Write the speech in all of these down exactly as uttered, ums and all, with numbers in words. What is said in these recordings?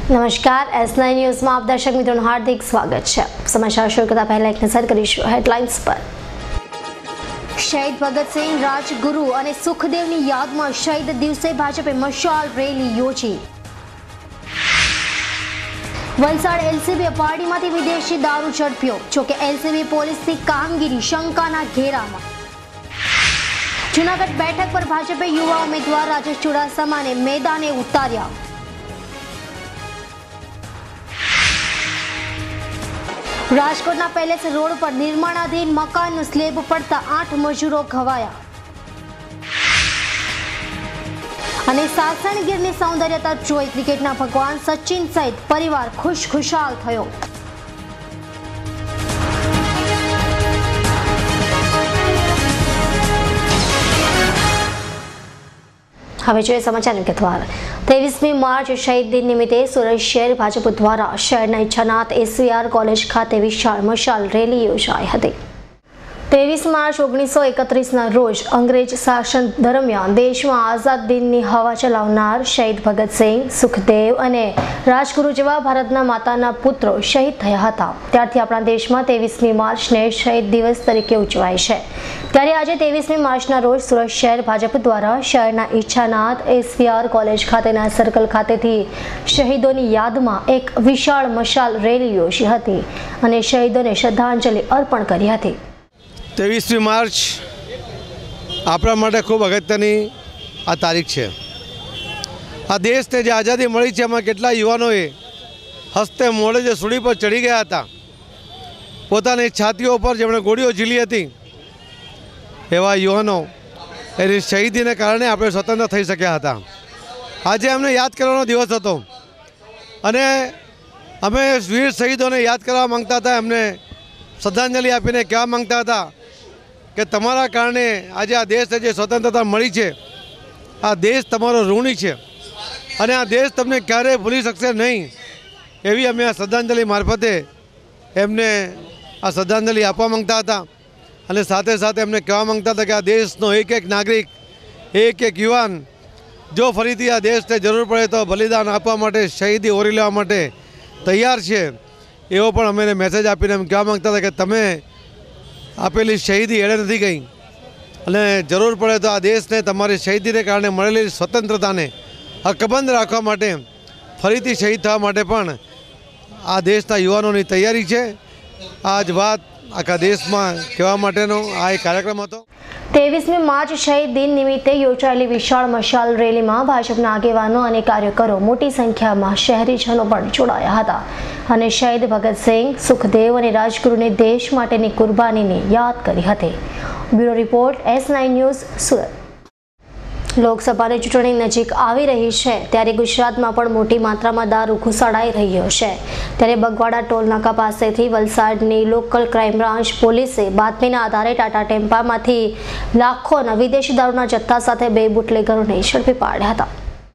નમસ્કાર S nine ન્યૂઝમાં આપ દર્શક મિત્રોનું હાર્દિક સ્વાગત છે। સમાચાર શરૂ કરતા પહેલા એક નજર કરીશું હેડલાઇન્સ પર। શહીદ ભગતસિંહ, રાજગુરુ અને સુખદેવની યાદમાં શહીદ દિવસે ભાજપે મશાલ રેલી યોજી। વલસાડ એલસીબી પાર્ટીમાંથી વિદેશી દારૂ ઝડપ્યો, જોકે એલસીબી પોલીસની કામગીરી શંકાના ઘેરામાં। જૂનાગઢ બેઠક પર ભાજપે યુવા ઉમેદવાર રાજેશ ચુડાસમાને મેદાને ઉતાર્યા। રાજકોટના પેલેસ રોડ પર નિર્માણાધીન મકાનનું સ્લેબ પડતા આઠ મજૂરો ઘવાયા। અને સાસણગીરની સૌંદર્યતા જોઈ ક્રિકેટના ભગવાન સચિન સહિત પરિવાર ખુશખુશાલ થયો। હવે જોઈએ સમાચાર વિગતવાર। ત્રેવીસમી માર્ચ શહીદ દિન નિમિત્તે સુરત શહેર ભાજપ દ્વારા શહેરના ઈચ્છાનાથ એસવીઆર કોલેજ ખાતે વિશાળ મશાલ રેલી યોજાઈ હતી। ત્રેવીસ માર્ચ ઓગણીસો એકત્રીસના રોજ અંગ્રેજ શાસન દરમિયાન દેશમાં આઝાદ દિનની હવા ચલાવનાર શહીદ ભગતસિંહ, સુખદેવ અને રાજગુરુ જેવા ભારતના માતાના પુત્રો શહીદ થયા હતા। ત્યારથી આપણા દેશમાં ત્રેવીસમી માર્ચને શહીદ દિવસ તરીકે ઉજવાય છે। ત્યારે આજે ત્રેવીસમી માર્ચના રોજ સુરત શહેર ભાજપ દ્વારા શહેરના ઈચ્છાનાથ એસવીઆર કોલેજ ખાતેના સર્કલ ખાતેથી શહીદોની યાદમાં એક વિશાળ મશાલ રેલી યોજી હતી અને શહીદોને શ્રદ્ધાંજલિ અર્પણ કરી હતી। ત્રેવીસમી માર્ચ આપણા માટે ખૂબ અગત્યની આ તારીખ છે। આ દેશને જે આઝાદી મળી છે એમાં કેટલા યુવાનોએ હસ્તે મોડે જે સૂડી પર ચડી ગયા હતા, પોતાની છાતીઓ પર જેમણે ગોળીઓ ઝીલી હતી, એવા યુવાનો એની શહીદીને કારણે આપણે સ્વતંત્ર થઈ શક્યા હતા। આજે અમને યાદ કરવાનો દિવસ હતો અને અમે વીર શહીદોને યાદ કરવા માંગતા હતા, એમને શ્રદ્ધાંજલિ આપીને કહેવા માંગતા હતા કે તમારા કારણે આજે આ દેશને જે સ્વતંત્રતા મળી છે, આ દેશ તમારો ઋણી છે અને આ દેશ તમને ક્યારેય ભૂલી શકશે નહીં। એવી અમે આ શ્રદ્ધાંજલિ મારફતે એમને આ શ્રદ્ધાંજલિ આપવા માંગતા હતા અને સાથે સાથે એમને કહેવા માંગતા હતા કે આ દેશનો એક એક નાગરિક, એક એક યુવાન જો ફરીથી આ દેશને જરૂર પડે તો બલિદાન આપવા માટે, શહીદી ઓરી લેવા માટે તૈયાર છે। એવો પણ અમે મેસેજ આપીને એમ કહેવા માંગતા હતા કે તમે આપેલી શહીદી એળે નથી ગઈ અને જરૂર પડે તો આ દેશને તમારી શહીદીને કારણે મળેલી સ્વતંત્રતાને અકબંધ રાખવા માટે, ફરીથી શહીદ થવા માટે પણ આ દેશના યુવાનોની તૈયારી છે। આ જ વાત આખા દેશમાં કહેવા માટેનો આ એક કાર્યક્રમ હતો। ત્રેવીસમી માર્ચ શહીદ દિન નિમિત્તે યોજાયેલી વિશાળ મશાલ રેલીમાં ભાજપના આગેવાનો અને કાર્યકરો મોટી સંખ્યામાં શહેરીજનો પણ જોડાયા હતા અને શહીદ ભગતસિંહ, સુખદેવ અને રાજગુરુને દેશ માટેની કુરબાનીની યાદ કરી હતી। Bureau report S nine news, Surat. લોકસભાની ચૂંટણી નજીક આવી રહી છે ત્યારે ગુજરાતમાં પણ મોટી માત્રામાં દારૂ ઘુસાડાઈ રહ્યો છે। ત્યારે બગવાડા ટોલનાકા પાસેથી વલસાડની લોકલ ક્રાઇમ બ્રાન્ચ પોલીસે બાતમીના આધારે ટાટા ટેમ્પામાંથી લાખોના વિદેશી દારૂના જથ્થા સાથે બે બુટલેગરોને ઝડપી પાડ્યા હતા।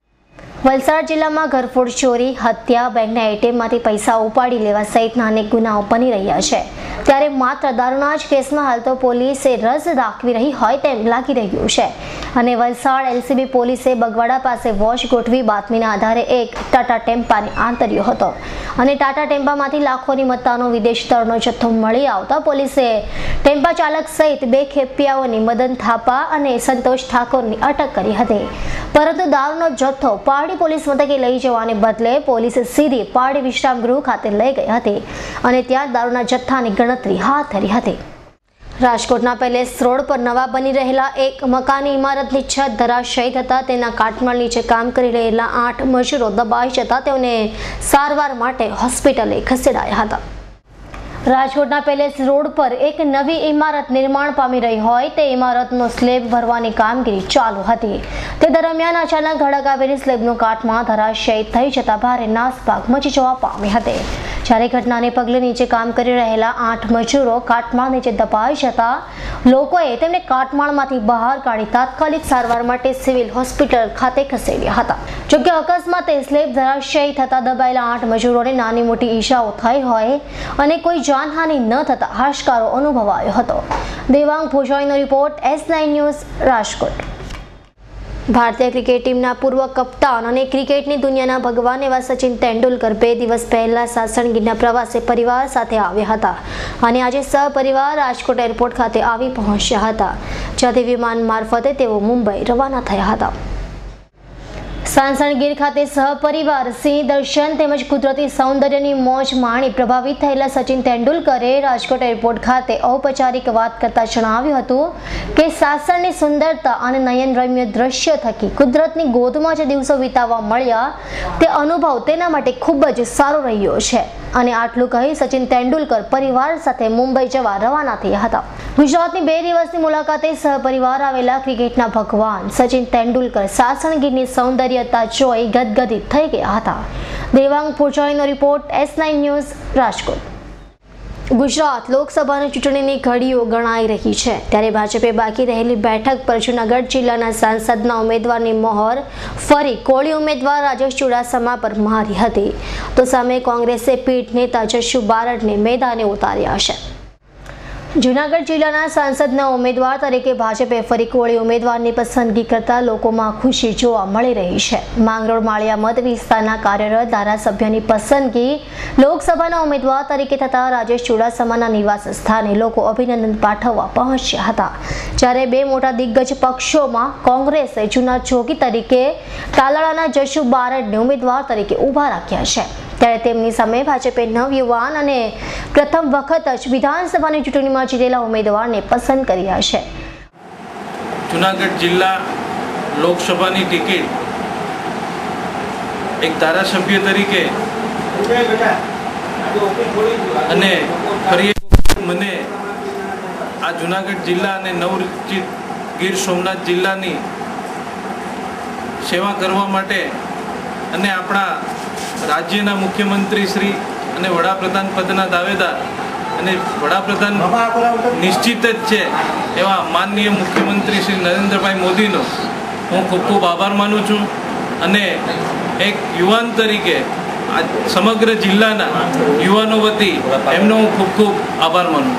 વલસાડ જિલ્લામાં ઘરફોડ ચોરી, હત્યા, બેંકના એટીએમમાંથી પૈસા ઉપાડી લેવા સહિતના અનેક ગુનાઓ બની રહ્યા છે। ત્યારે માત્ર દારૂના જ કેસમાં હાલ તો પોલીસે રસ દાખવી રહી હોય તેમ લાગી રહ્યું છે અને વલસાડ એલસીબી પોલીસે બગવાડા પાસે વોચ ગોઠવી બાતમીના આધારે એક ટાટા ટેમ્પાને આંતર્યો હતો અને ટાટા ટેમ્પામાંથી લાખોની મત્તાનો વિદેશી દારૂનો જથ્થો મળી આવતા પોલીસે ટેમ્પા ચાલક સહિત બે ખેપિયાઓની મદન થાપા અને સંતોષ ઠાકોરની અટક કરી હતી। પરંતુ દારૂનો જથ્થો પારડી પોલીસ મથકે લઈ જવાને બદલે પોલીસે સીધી પારડી વિશ્રામ ગૃહ ખાતે લઈ ગઈ હતી અને ત્યાં દારૂના જથ્થાની ગણતરી હાથ ધરી હતી। રાજકોટના પેલેસ રોડ પર નવા બની રહેલા એક મકાનની ઇમારતની છત ધરાશાયી થતા તેના કાટમાળ નીચે કામ કરી રહેલા આઠ મજૂરો દબાઈ જતા તેઓને સારવાર માટે હોસ્પિટલે ખસેડાયા હતા। રાજકોટના પેલેસ રોડ પર એક નવી ઇમારત નિર્માણ પામી રહી હોય તે ઇમારતનો સ્લેબ ભરવાની કામગીરી ચાલુ હતી। તે દરમિયાન અચાનક ધડક આવેલી સ્લેબનો કાટમાળ ધરાશાયી થઈ જતા ભારે નાસભાગ મચી જવા પામી હતી। જ્યારે ઘટનાને પગલે નીચે કામ કરી રહેલા આઠ મજૂરો કાટમાળ નીચે દબાઈ જતા લોકોએ તેમને કાટમાળમાંથી બહાર કાઢી તાત્કાલિક સારવાર માટે સિવિલ હોસ્પિટલ ખાતે ખસેડ્યા હતા। જોકે અકસ્માતે સ્લેબ ધરાશાયી થતા દબાયેલા આઠ મજૂરોને નાની મોટી ઈજાઓ થઈ હોય અને કોઈ જાનહાનિ ન થતા હાશકારો અનુભવાયો હતો। દેવાંગ ભોજાઈનો report, S nine news, Rajkot. ભારતીય ક્રિકેટ ટીમના પૂર્વ કપ્તાન અને ક્રિકેટની દુનિયાના ભગવાન એવા સચિન તેંડુલકર બે દિવસ પહેલા સાસણગીરના પ્રવાસે પરિવાર સાથે આવ્યા હતા અને આજે સહપરિવાર રાજકોટ એરપોર્ટ ખાતે આવી પહોંચ્યા હતા, જ્યાંથી વિમાન મારફતે તેઓ મુંબઈ રવાના થયા હતા. સાસણગીર ખાતે સહપરિવાર સિંહ દર્શન તેમજ કુદરતી સૌંદર્યની મોજ માણી પ્રભાવિત થયેલા સચિન તેંડુલકરે રાજકોટ એરપોર્ટ ખાતે ઔપચારિક વાત કરતા જણાવ્યું હતું કે સાસણની સુંદરતા અને નયનરમ્ય દ્રશ્ય થકી કુદરતની ગોદમાં જે દિવસો વિતાવવા મળ્યા તે અનુભવ તેના માટે ખૂબ જ સારો રહ્યો છે અને આટલું કહી સચિન તેંડુલકર પરિવાર સાથે મુંબઈ જવા રવાના થયા હતા. ગુજરાતની બે દિવસની મુલાકાતે સહપરિવાર આવેલા ક્રિકેટના ભગવાન સચિન તેંડુલકર સાસણગીરની સૌંદર્યતા જોઈ ગદગદિત થઈ ગયા હતા. દેવાંગ પૂજાણીનો report, S nine news, Rajkot. Gujarat લોકસભાની ચૂંટણીની ઘડીઓ ગણાઈ રહી છે, ત્યારે ભાજપે બાકી રહેલી બેઠક પર જૂનાગઢ જિલ્લાના સાંસદના ઉમેદવારની મોહર ફરી કોળી ઉમેદવાર રાજેશ ચુડાસમા પર મારી હતી, તો સામે કોંગ્રેસે પીઢ નેતા જશુ બારડને મેદાને ઉતાર્યા છે. જૂનાગઢ જિલ્લાના સાંસદના ઉમેદવાર તરીકે ભાજપે ફરી કોળી ઉમેદવારની પસંદગી કરતા લોકોમાં ખુશી જોવા મળી રહી છે. માંગરોળ માળિયા મત વિસ્તારના કાર્યરત ધારાસભ્યની પસંદગી લોકસભાના ઉમેદવાર તરીકે થતા રાજેશ ચુડાસમાના નિવાસ સ્થાને લોકો અભિનંદન પાઠવવા પહોંચ્યા હતા, જ્યારે બે મોટા દિગ્ગજ પક્ષોમાં કોંગ્રેસે જૂના જોગી તરીકે તાલાળાના જશુ બારડને ઉમેદવાર તરીકે ઊભા રાખ્યા છે, ત્યારે તેમની સામે ભાજપે નવયુવાન અને પ્રથમ વખત જ વિધાનસભાની ચૂંટણીમાં જીતેલા ઉમેદવારને પસંદ કર્યા છે. જૂનાગઢ જિલ્લા લોકસભાની ટિકિટ એક ધારાસભ્ય તરીકે અને ફરી મને આ જૂનાગઢ જિલ્લા અને નવરચિત ગીર સોમનાથ જિલ્લાની સેવા કરવા માટે અને આપણા રાજ્યના મુખ્યમંત્રી શ્રી અને વડાપ્રધાન પદના દાવેદાર અને વડાપ્રધાન નિશ્ચિત જ છે એવા માનનીય મુખ્યમંત્રી શ્રી નરેન્દ્રભાઈ મોદીનો હું ખૂબ ખૂબ આભાર માનું છું અને એક યુવાન તરીકે આ સમગ્ર જિલ્લાના યુવાનો વતી એમનો હું ખૂબ ખૂબ આભાર માનું.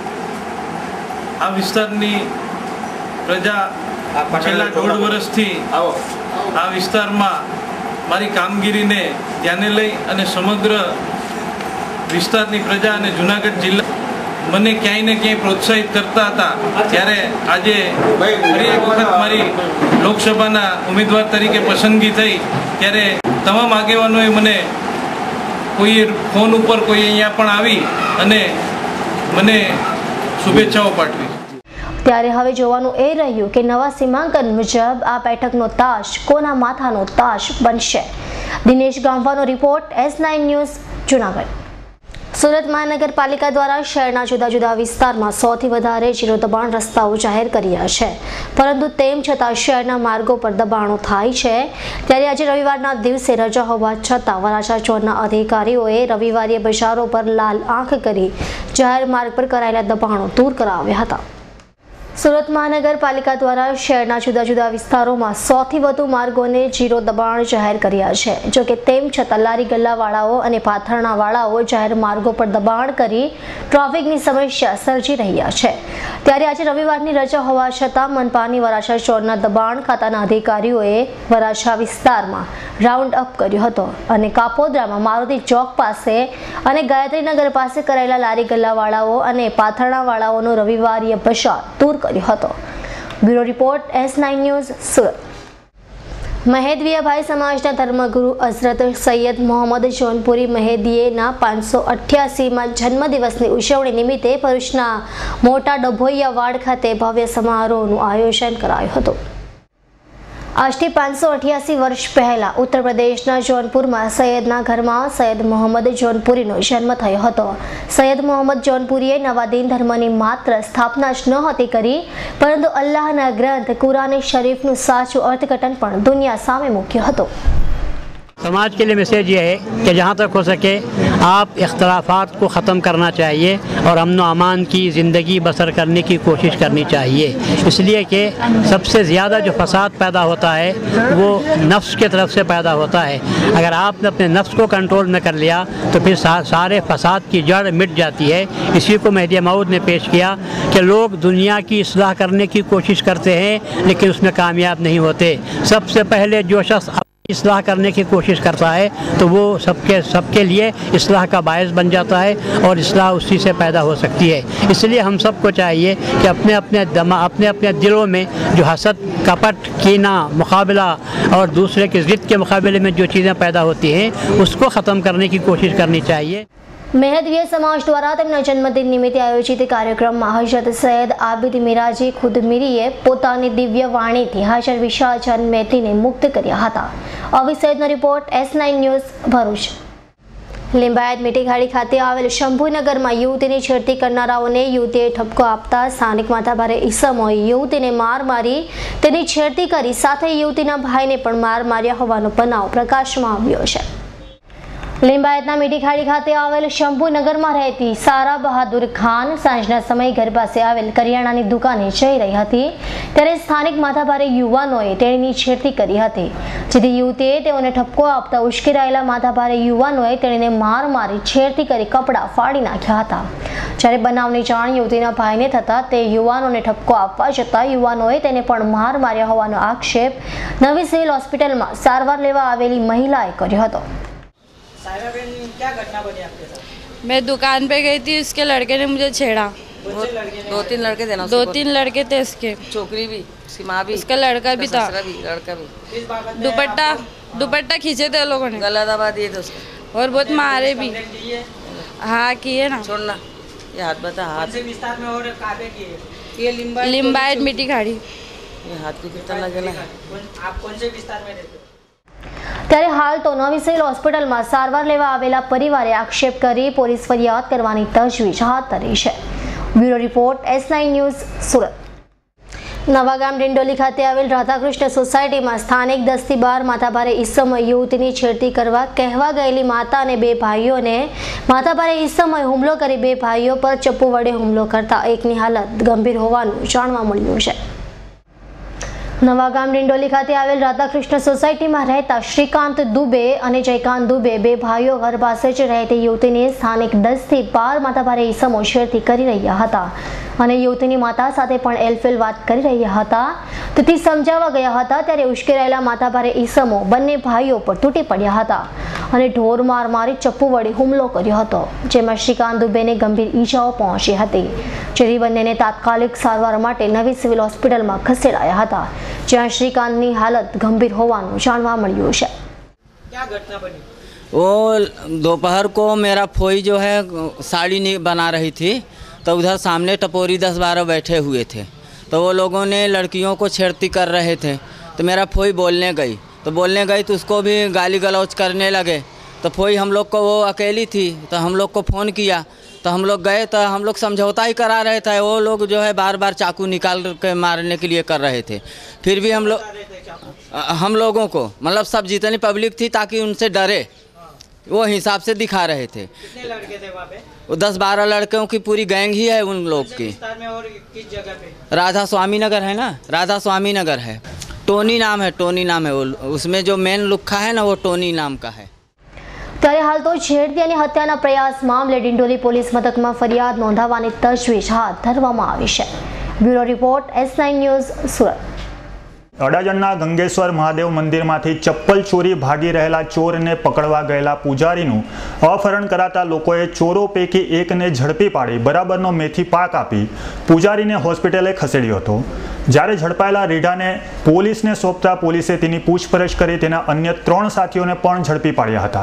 આ વિસ્તારની પ્રજા છેલ્લા દોઢ વર્ષથી આ વિસ્તારમાં મારી કામગીરીને ધ્યાને લઈ અને સમગ્ર વિસ્તારની પ્રજા અને જૂનાગઢ જિલ્લા મને ક્યાંય ને ક્યાંય પ્રોત્સાહિત કરતા હતા, ત્યારે આજે ફરી એક વખત મારી લોકસભાના ઉમેદવાર તરીકે પસંદગી થઈ, ત્યારે તમામ આગેવાનોએ મને કોઈ ફોન ઉપર કોઈ અહીંયા પણ આવી અને મને શુભેચ્છાઓ પાઠવી. ત્યારે હવે જોવાનું એ રહ્યું કે નવા સીમાંકન મુજબ આ બેઠકનો તાજ કોના માથાનો તાજ બનશે. દિનેશ ગામવાનો report, S nine news, Junagadh. Surat મહાનગરપાલિકા દ્વારા શહેરના જુદા જુદા વિસ્તારમાં સૌથી વધારે ઝીરો દબાણ રસ્તાઓ જાહેર કર્યા છે, પરંતુ તેમ છતાં શહેરના માર્ગો પર દબાણો થાય છે. ત્યારે આજે રવિવારના દિવસે રજા હોવા છતાં વરાછા ઝોનના અધિકારીઓએ રવિવારે બજારો પર લાલ આંખ કરી જાહેર માર્ગ પર કરાયેલા દબાણો દૂર કરાવ્યા હતા. સુરત મહાનગરપાલિકા દ્વારા શહેરના જુદા જુદા વિસ્તારોમાં સૌથી વધુ માર્ગોને ઝીરો દબાણ જાહેર કર્યા છે. જોકે તેમ છતાં લારી ગલ્લાવાળાઓ અને પાથરણાવાળાઓ જાહેર માર્ગો પર દબાણ કરી ટ્રાફિકની સમસ્યા સર્જી રહ્યા છે. ત્યારે આજે રવિવારની રજા હોવા છતાં મનપાની વરાછા ઝોનના દબાણ ખાતાના અધિકારીઓએ વરાછા વિસ્તારમાં રાઉન્ડ અપ કર્યો હતો અને કાપોદ્રામાં મારુતિ ચોક પાસે અને ગાયત્રીનગર પાસે કરાયેલા લારી ગલ્લાવાળાઓ અને પાથરણાવાળાઓનો રવિવારીય બજાર દૂર કર્યો હતો. Bureau report, S nine news, Surat. મહેદવિયાભાઈ સમાજના ધર્મગુરુ હઝરત સૈયદ મોહમ્મદ જોનપુરી મહેદીએના પાંચસો અઠ્યાસીમાં જન્મદિવસની ઉજવણી નિમિત્તે ભરૂચના મોટા ડભોઈયા વાડ ખાતે ભવ્ય સમારોહનું આયોજન કરાયું હતું. આજથી પાંચસો અઠ્યાસી વર્ષ પહેલા ઉત્તર પ્રદેશના જોનપુરમાં સૈયદના ઘરમાં સૈયદ મોહમ્મદ જોનપુરીનો જન્મ થયો હતો. સૈયદ મોહમ્મદ જોનપુરીએ નવા દીન ધર્મની માત્ર સ્થાપના જ નહોતી કરી, પરંતુ અલ્લાહના ગ્રંથ કુરાન શરીફનું સાચું અર્થઘટન પણ દુનિયા સામે મૂક્યો હતો. समाज के लिए मैसेज ये है कि जहाँ तक हो सके आप इख्तलाफात को ख़त्म करना चाहिए और अमन व अमान की ज़िंदगी बसर करने की कोशिश करनी चाहिए, इसलिए कि सबसे ज़्यादा जो फसाद पैदा होता है वो नफ्स की तरफ से पैदा होता है। अगर आपने अपने नफ्स को कंट्रोल में कर लिया तो फिर सा, सारे फसाद की जड़ मिट जाती है। इसी को मेहदी मऊद ने पेश किया कि लोग दुनिया की इस्लाह करने की कोशिश करते हैं लेकिन उसमें कामयाब नहीं होते। सबसे पहले जो शख्स इस्लाह करने की कोशिश करता है तो वो सबके सबके लिए इस्लाह का बायस बन जाता है और इस्लाह उसी से पैदा हो सकती है। इसलिए हम सबको चाहिए कि अपने अपने दमा अपने अपने दिलों में जो हसद, कपट, कीना, मुकाबला और दूसरे की ज़िद के मुकाबले में जो चीज़ें पैदा होती हैं उसको ख़त्म करने की कोशिश करनी चाहिए। મેહદવીય સમાજ દ્વારા તેમના જન્મદિન નિમિત્તે આયોજિત કાર્યક્રમમાં હજરત સૈયદ આબિદ મિરાજી ખુદ મીરીએ પોતાની દિવ્ય વાણીથી હાજર વિશાળ જનમેદનીને મુક્ત કર્યા હતા। અવિસેદનો report S nine news Bharuch. Limbayat Mithikhadi ખાતે આવેલ શંભુનગરમાં યુવતીની છેડતી કરનારાઓને યુવતીએ ઠપકો આપતા સ્થાનિક માથાભારે ઈસમોએ યુવતીને માર મારી તેની છેડતી કરી સાથે યુવતીના ભાઈને પણ માર માર્યા હોવાનો બનાવ પ્રકાશમાં આવ્યો છે। लिंबायतना मीठीखाड़ी खाते आवेल शंभुनगर में रहती सारा बहादुर खान सांजना समय घर पासे आवेल करियाणानी दुकाने जई रही हती त्यारे स्थानिक माथाभारे युवानोए तेणीनी छेड़ती करी हती, जेथी युवतीए तेओने ठपको आपता उश्केरायेला माथाभारे युवानोए तेणीने मार मारी छेड़ती करी कपड़ा फाड़ी नाख्या हता। ज्यारे बनावनी जाण युवतीना भाईने थता ते युवानोने ठपको आपवा जता युवानोए तेने पण मार मार्या होवानो आक्षेप नवी सिविल होस्पिટલમાં सारवार लेवा आवेली महिलाए कर्यो हतो। क्या घटना बनी आपके साथ? मैं दुकान पे गई थी, उसके लड़के ने मुझे छेड़ा। दो तीन लड़के थे ना? दो तीन लड़के थे इसके, छोकरी भी, उसकी माँ भी, उसका लड़का भी था, भी, लड़का भी। दुपट्टा दुपट्टा खींचे थे लोगों ने, गला दबा दिए थे उसको और बहुत मारे भी। हाँ किए ना। छोड़ना ये हाथ बता, हाथ विस्तार में और काबे किए ये लिंबायत लिंबायत मीठीखाड़ी। ये हाथ की कितना लगेला है? आप कौन से विस्तार में रहते हो? ત્યારે હાલ તો નવી સિવિલ હોસ્પિટલમાં સારવાર લેવા આવેલા પરિવારે આક્ષેપ કરી પોલીસ ફરિયાદ કરવાની તજવીજ હાથ ધરી છે। Bureau report S nine news Surat. Navagam Dindoli ખાતે આવેલ રાધાકૃષ્ણ સોસાયટીમાં સ્થાનિક દસ થી બાર માથાભારે ઈસમોએ યુવતીની છેડતી કરવા કહેવા ગયેલી માતા અને બે ભાઈઓને માથાભારે ઈસમોએ હુમલો કરી બે ભાઈઓ પર ચપ્પુ વડે હુમલો કરતા એકની હાલત ગંભીર હોવાનું જાણવા મળ્યું છે। નવાગામ ડિંડોલી ખાતે આવેલ રાધાકૃષ્ણ સોસાયટીમાં રહેતા શ્રીકાંત દુબે અને જયકાંત દુબે બે ભાઈઓ ઘર પાસે જ રહેતી યુવતીને સ્થાનિક દસ થી બાર માથાભારે ઈસમો છેડતી કરી રહ્યા હતા અને યુવતીની માતા સાથે પણ એલફેલ વાત કરી રહ્યા હતા। તેથી સમજાવવા ગયા હતા ત્યારે ઉશ્કેરાયેલા માથાભારે ઈસમો બંને ભાઈઓ પર તૂટી પડ્યા હતા અને ઢોર માર મારી ચપ્પુ વડે હુમલો કર્યો હતો, જેમાં શ્રીકાંત દુબેને ગંભીર ઈજાઓ પહોંચી હતી, જેથી બંનેને તાત્કાલિક સારવાર માટે નવી સિવિલ હોસ્પિટલમાં ખસેડાયા હતા, જ્યાં श्रीकांत हालत गंभीर होवानुं जाणवा मळ्युं छे। क्या घटना बनी? वो दोपहर को मेरा फोई जो है साड़ी नहीं बना रही थी तो उधर सामने टपोरी दस बारह बैठे हुए थे तो वो लोगों ने लड़कियों को छेड़ती कर रहे थे तो मेरा फोई बोलने गई तो बोलने गई तो उसको भी गाली गलौज करने लगे तो फोई हम लोग को वो अकेली थी तो हम लोग को फ़ोन किया तो हम लोग गए तो हम लोग समझौता ही करा रहे थे, वो लोग जो है बार बार चाकू निकाल के मारने के लिए कर रहे थे। फिर भी हम लोग हम लोगों को मतलब सब जितनी पब्लिक थी ताकि उनसे डरे वो हिसाब से दिखा रहे थे। कितने लड़के थे वहाँ पे? वो दस बारह लड़कों की पूरी गैंग ही है उन लोग की। विस्तार में और किस जगह पे? राधा स्वामी नगर है ना, राधा स्वामी नगर है, टोनी नाम है, टोनी नाम है वो, उसमें जो मेन लुक्खा है ना वो टोनी नाम का है। ત્યારે હાલ તો છેડતી અને હત્યાના પ્રયાસ મામલે ડિંડોલી પોલીસ મથકમાં ફરિયાદ નોંધાવવાની તજવીજ હાથ ધરવામાં આવી છે। Bureau report S nine news Surat. અડાજણના ગંગેશ્વર મહાદેવ મંદિરમાંથી ચપ્પલ ચોરી ભાગી રહેલા ચોરને પકડવા ગયેલા પૂજારીનું અપહરણ કરાતા લોકોએ ચોરો પૈકી એકને ઝડપી પાડી બરાબરનો મેથી પાક આપી પૂજારીને હોસ્પિટલે ખસેડ્યો હતો। જ્યારે ઝડપાયેલા રીઢાને પોલીસને સોંપતા પોલીસે તેની પૂછપરછ કરી તેના અન્ય ત્રણ સાથીઓને પણ ઝડપી પાડ્યા હતા।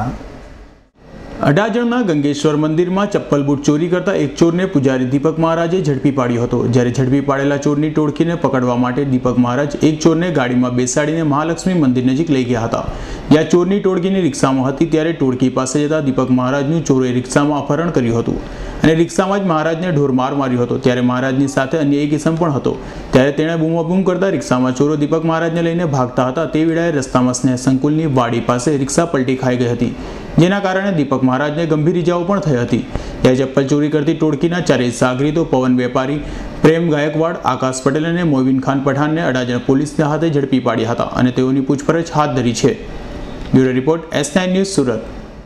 અડાજણના ગંગેશ્વર મંદિરમાં ચપ્પલ બૂટ ચોરી કરતા એક ચોરને પૂજારી દીપક મહારાજે ઝડપી પાડ્યો હતો। જ્યારે ઝડપી પાડેલા ચોરની ટોળકીને પકડવા માટે દીપક મહારાજ એક ચોરને ગાડીમાં બેસાડીને મહાલક્ષ્મી મંદિર નજીક લઈ ગયા હતા। જ્યાં ચોરની ટોળકીની રિક્ષામાં હતી ત્યારે ટોળકી પાસે જતા દીપક મહારાજનું ચોરોએ રિક્ષામાં અપહરણ કર્યું હતું અને રિક્ષામાં જ મહારાજને ઢોરમાર માર્યો હતો। ત્યારે મહારાજની સાથે અન્ય એક ઇસમ પણ હતો। ત્યારે તેણે બૂમાબૂમ કરતા રિક્ષામાં ચોરો દીપક મહારાજને લઈને ભાગતા હતા તે વેળાએ રસ્તામાં સ્નેહ સંકુલની વાડી પાસે રિક્ષા પલટી ખાઈ ગઈ હતી, જેના કારણે દીપક મહારાજને ગંભીર ઇજાઓ પણ થઈ હતી। ત્યારે ચપ્પલ ચોરી કરતી ટોળકીના ચારેય સાગરીતો પવન વેપારી, પ્રેમ ગાયકવાડ, આકાશ પટેલ અને મોવિન ખાન પઠાણને અડાજણ પોલીસના હાથે ઝડપી પાડ્યા હતા અને તેઓની પૂછપરછ હાથ ધરી છે। Bureau report S nine news Surat.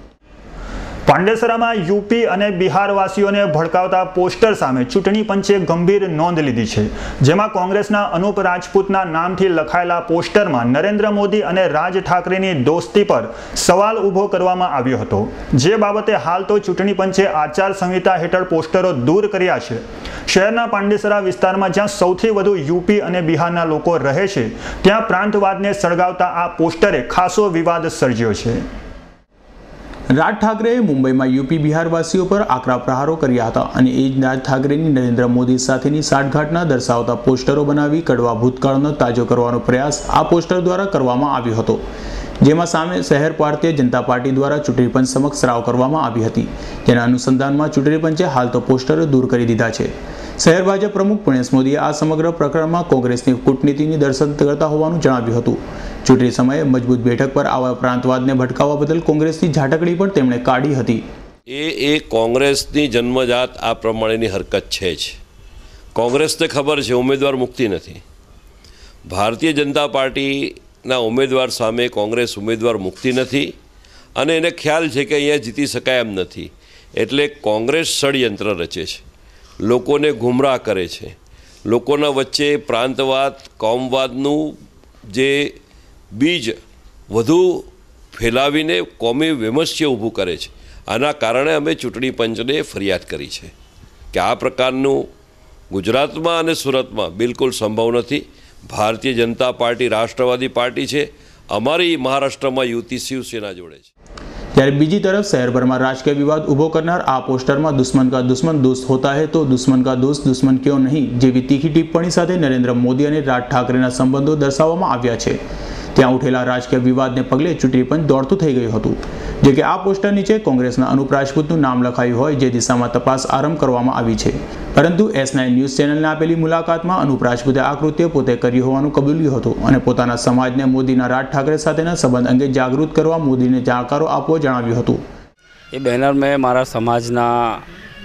પાંડેસરામાં યુપી અને બિહારવાસીઓને ભડકાવતા પોસ્ટર સામે ચૂંટણી પંચે ગંભીર નોંધ લીધી છે, જેમાં કોંગ્રેસના અનુપ રાજપૂતના નામથી લખાયેલા પોસ્ટરમાં નરેન્દ્ર મોદી અને રાજ ઠાકરેની દોસ્તી પર સવાલ ઊભો કરવામાં આવ્યો હતો, જે બાબતે હાલ તો ચૂંટણી પંચે આચાર સંહિતા હેઠળ પોસ્ટરો દૂર કર્યા છે। શહેરના પાંડેસરા વિસ્તારમાં જ્યાં સૌથી વધુ યુપી અને બિહારના લોકો રહે છે, ત્યાં પ્રાંતવાદને સળગાવતા આ પોસ્ટરે ખાસો વિવાદ સર્જ્યો છે। રાજ ઠાકરેએ મુંબઈમાં યુપી બિહારવાસીઓ પર આકરા પ્રહારો કર્યા હતા અને એ જ રાજ ઠાકરેની નરેન્દ્ર મોદી સાથેની સાઠગાંઠના દર્શાવતા પોસ્ટરો બનાવી કડવા ભૂતકાળનો તાજો કરવાનો પ્રયાસ આ પોસ્ટર દ્વારા કરવામાં આવ્યો હતો, જેમાં સામે શહેર ભારતીય જનતા પાર્ટી દ્વારા ચૂંટણી પંચ સમક્ષ રાવ કરવામાં આવી હતી। જેના અનુસંધાનમાં ચૂંટણી પંચે હાલ તો પોસ્ટરો દૂર કરી દીધા છે। શહેર ભાજપ પ્રમુખ પુણેશ મોદીએ આ સમગ્ર પ્રકરણમાં કોંગ્રેસની કૂટનીતિની દર્શન કરતા હોવાનું જણાવ્યું હતું। ચૂંટણી સમયે મજબૂત બેઠક પર આવા પ્રાંતવાદને ભટકાવવા બદલ કોંગ્રેસની ઝાટકડી પણ તેમણે કાઢી હતી। એ એ કોંગ્રેસની જન્મજાત આ પ્રમાણેની હરકત છે જ। કોંગ્રેસને ખબર છે ઉમેદવાર મુક્તિ નથી। ભારતીય જનતા પાર્ટીના ઉમેદવાર સામે કોંગ્રેસ ઉમેદવાર મુક્તિ નથી અને એને ખ્યાલ છે કે અહીંયા જીતી શકાય એમ નથી, એટલે કોંગ્રેસ ષડયંત્ર રચે છે, લોકોને ગુમરાહ કરે છે, લોકોના વચ્ચે પ્રાંતવાદ કોમવાદનું જે બીજ વધુ ફેલાવીને કોમી વિમસ્ય ઊભું કરે છે। આના કારણે અમે ચૂંટણી પંચને ફરિયાદ કરી છે કે આ પ્રકારનું ગુજરાતમાં અને સુરતમાં બિલકુલ સંભવ નથી। ભારતીય જનતા પાર્ટી રાષ્ટ્રવાદી પાર્ટી છે, અમારી મહારાષ્ટ્રમાં યુતિ શિવસેના જોડે છે। ત્યારે બીજી તરફ શહેરભરમાં રાજકીય વિવાદ ઊભો કરનાર આ પોસ્ટરમાં દુશ્મન કા દુશ્મન દોસ્ત હોતા હૈ તો દુશ્મન કા દોસ્ત દુશ્મન ક્यों નહીં જેવી તીખી ટિપ્પણી સાથે નરેન્દ્ર મોદી અને રાજ ઠાકરેના સંબંધો દર્શાવવામાં આવ્યા છે। ત્યાં ઉઠેલા રાજકીય વિવાદને પગલે ચૂંટણી પંચ દોડતું થઈ ગયું હતું, જે કે આ પોસ્ટર નીચે કોંગ્રેસના અનુપ રાજપૂતનું નામ લખાયું હોય જે દિશામાં તપાસ આરંભ કરવામાં આવી છે। પરંતુ એસ નાઇન ન્યૂઝ ચેનલને આપેલી મુલાકાતમાં અનુપ રાજપૂતે આ કૃત્ય પોતે કર્યું હોવાનું કબૂલ્યું હતું અને પોતાના સમાજને મોદીના રાજ ઠાકરે સાથેના સંબંધ અંગે જાગૃત કરવા મોદીને જાણકારો આપવો જણાવ્યું હતું। એ બેનર મેં મારા સમાજના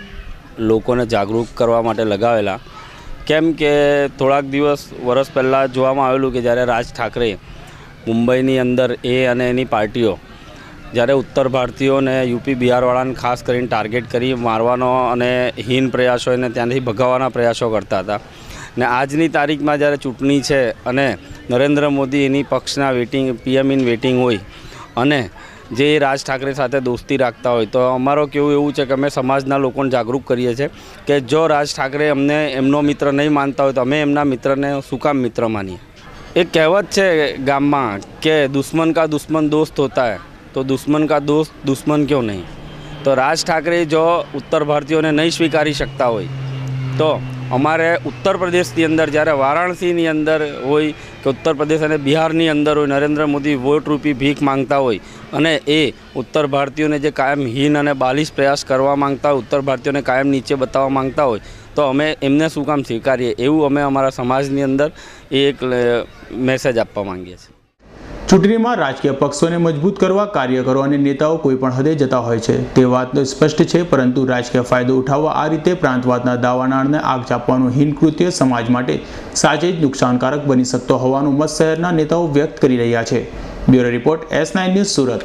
લોકોને જાગૃત કરવા માટે લગાવેલા, કેમ કે થોડાક દિવસ વર્ષ પહેલાં જોવામાં આવેલું કે જ્યારે રાજ ઠાકરે મુંબઈની અંદર એ અને એની પાર્ટીઓ જ્યારે ઉત્તર ભારતીયોને યુપી બિહારવાળાને ખાસ કરીને ટાર્ગેટ કરી મારવાનો અને હીન પ્રયાસો એને ત્યાંથી ભગાવવાના પ્રયાસો કરતા હતા, ને આજની તારીખમાં જ્યારે ચૂંટણી છે અને નરેન્દ્ર મોદી એની પક્ષના વેટિંગ પીએમ ઇન વેટિંગ હોય અને જે રાજ ઠાકરે સાથે દોસ્તી રાખતા હોય, તો અમારો કેવું એવું છે કે અમે સમાજના લોકોને જાગૃત કરીએ છીએ કે જો રાજ ઠાકરે અમને એમનો મિત્ર નહીં માનતા હોય તો અમે એમના મિત્રને શું કામ મિત્ર માનીએ। એક કહેવત છે ગામમાં કે દુશ્મન કા દુશ્મન દોસ્ત હોતા है तो दुश्मन का दोस्त दुश्मन क्यों नहीं। तो राज ठाकरे जो उत्तर भारतीयों ने नहीं स्वीकारी सकता હોય તો અમારે ઉત્તર પ્રદેશની અંદર જ્યારે વારાણસીની અંદર હોય કે ઉત્તર પ્રદેશ અને બિહારની અંદર હોય નરેન્દ્ર મોદી વોટ રૂપી ભીખ માંગતા હોય અને એ ઉત્તર ભારતીયોને જે કાયમ હીન અને બાલિશ પ્રયાસ કરવા માંગતા હોય, ઉત્તર ભારતીયોને કાયમ નીચે બતાવવા માંગતા હોય તો અમે એમને શું કામ સ્વીકારીએ, એવું અમે અમારા સમાજની અંદર એક મેસેજ આપવા માંગીએ છીએ। ચૂંટણીમાં રાજકીય પક્ષોને મજબૂત કરવા કાર્યકરો અને નેતાઓ કોઈ પણ હદે જતા હોય છે તે વાત સ્પષ્ટ છે, પરંતુ રાજકીય ફાયદો ઉઠાવવા આ રીતે પ્રાંતવાદના દાવાનાળને આગ ચાપવાનું હીન કૃત્ય સમાજ માટે સાચે જ નુકસાનકારક બની શકતો હોવાનું મત શહેરના નેતાઓ વ્યક્ત કરી રહ્યા છે। Bureau report S nine news Surat.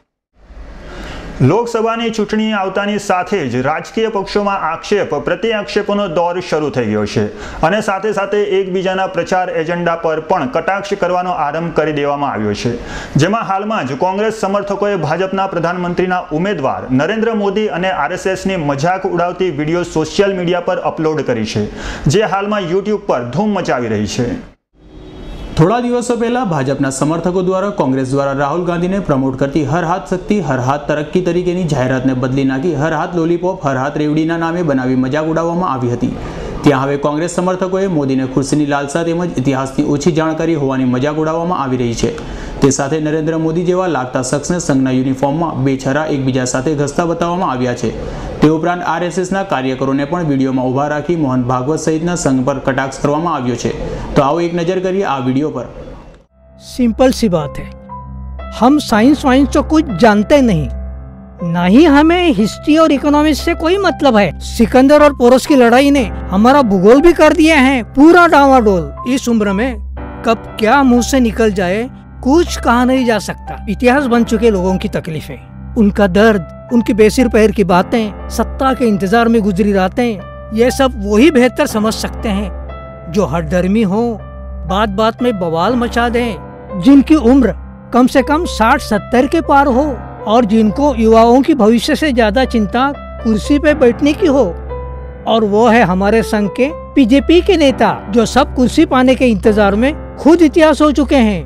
લોકસભાની ચૂંટણી આવતાની સાથે જ રાજકીય પક્ષોમાં આક્ષેપ પ્રતિ આક્ષેપોનો દોર શરૂ થઈ ગયો છે અને સાથે સાથે એકબીજાના પ્રચાર એજન્ડા પર પણ કટાક્ષ કરવાનો આરંભ કરી દેવામાં આવ્યો છે, જેમાં હાલમાં જ કોંગ્રેસ સમર્થકોએ ભાજપના પ્રધાનમંત્રીના ઉમેદવાર નરેન્દ્ર મોદી અને આરએસએસની મજાક ઉડાવતી વિડીયો સોશિયલ મીડિયા પર અપલોડ કરી છે, જે હાલમાં યુટ્યુબ પર ધૂમ મચાવી રહી છે। થોડા દિવસો પહેલા ભાજપના સમર્થકો દ્વારા કોંગ્રેસ દ્વારા રાહુલ ગાંધીને પ્રમોટ કરતી હર હાથ શક્તિ હર હાથ તરક્કી તરીકેની જાહેરાતને બદલી નાખી હર હાથ લોલીપોપ હર હાથ રેવડીના નામે બનાવી મજાક ઉડાવવામાં આવી હતી। ત્યાં હવે કોંગ્રેસ સમર્થકોએ મોદીને ખુરશીની લાલસા તેમજ ઇતિહાસની ઓછી જાણકારી હોવાની મજાક ઉડાવવામાં આવી રહી છે। તે સાથે નરેન્દ્ર મોદી જેવા લાગતા શખ્સને સંઘના યુનિફોર્મમાં બે છરા એકબીજા સાથે ઘસતા બતાવવામાં આવ્યા છે। તે ઉપરાંત આરએસએસના કાર્યકરોને પણ વિડીયોમાં ઊભા રાખી મોહન ભાગવત સહિતના સંઘ પર કટાક્ષ કરવામાં આવ્યો છે। તો આવો એક નજર કરીએ આ વિડીયો पर। सिंपल सी बात है, हम साइंस वाइंस तो कुछ जानते नहीं, ना ही हमें हिस्ट्री और इकोनॉमिक्स से कोई मतलब है। सिकंदर और पोरस की लड़ाई ने हमारा भूगोल भी कर दिया है पूरा डावाडोल। इस उम्र में कब क्या मुंह से निकल जाए कुछ कहा नहीं जा सकता। इतिहास बन चुके लोगों की तकलीफें, उनका दर्द, उनकी बेसिर पैर की बातें, सत्ता के इंतजार में गुजरी रातें, ये सब वही बेहतर समझ सकते हैं जो हठधर्मी हो, बात बात में बवाल मचा दें, जिनकी उम्र कम से कम साठ सत्तर के पार हो और जिनको युवाओं की भविष्य से ज्यादा चिंता कुर्सी पे बैठने की हो। और वो है हमारे संघ के बीजेपी के नेता जो सब कुर्सी पाने के इंतजार में खुद इतिहास हो चुके हैं।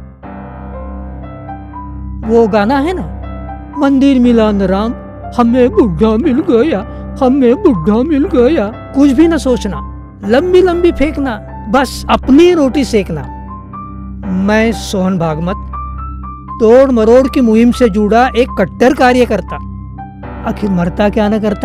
वो गाना है ना, मंदिर मिला न राम, हमें बुढ़ा मिल गया, हमें बुढ़ा मिल गया। कुछ भी न सोचना, लंबी लंबी फेंकना, बस अपनी रोटी सेकना। मैं सोहन भागवत तोड़ मरोड़ की मुहिम से जुड़ा एक कट्टर कार्यकर्ता, आखिर मरता क्या न करता।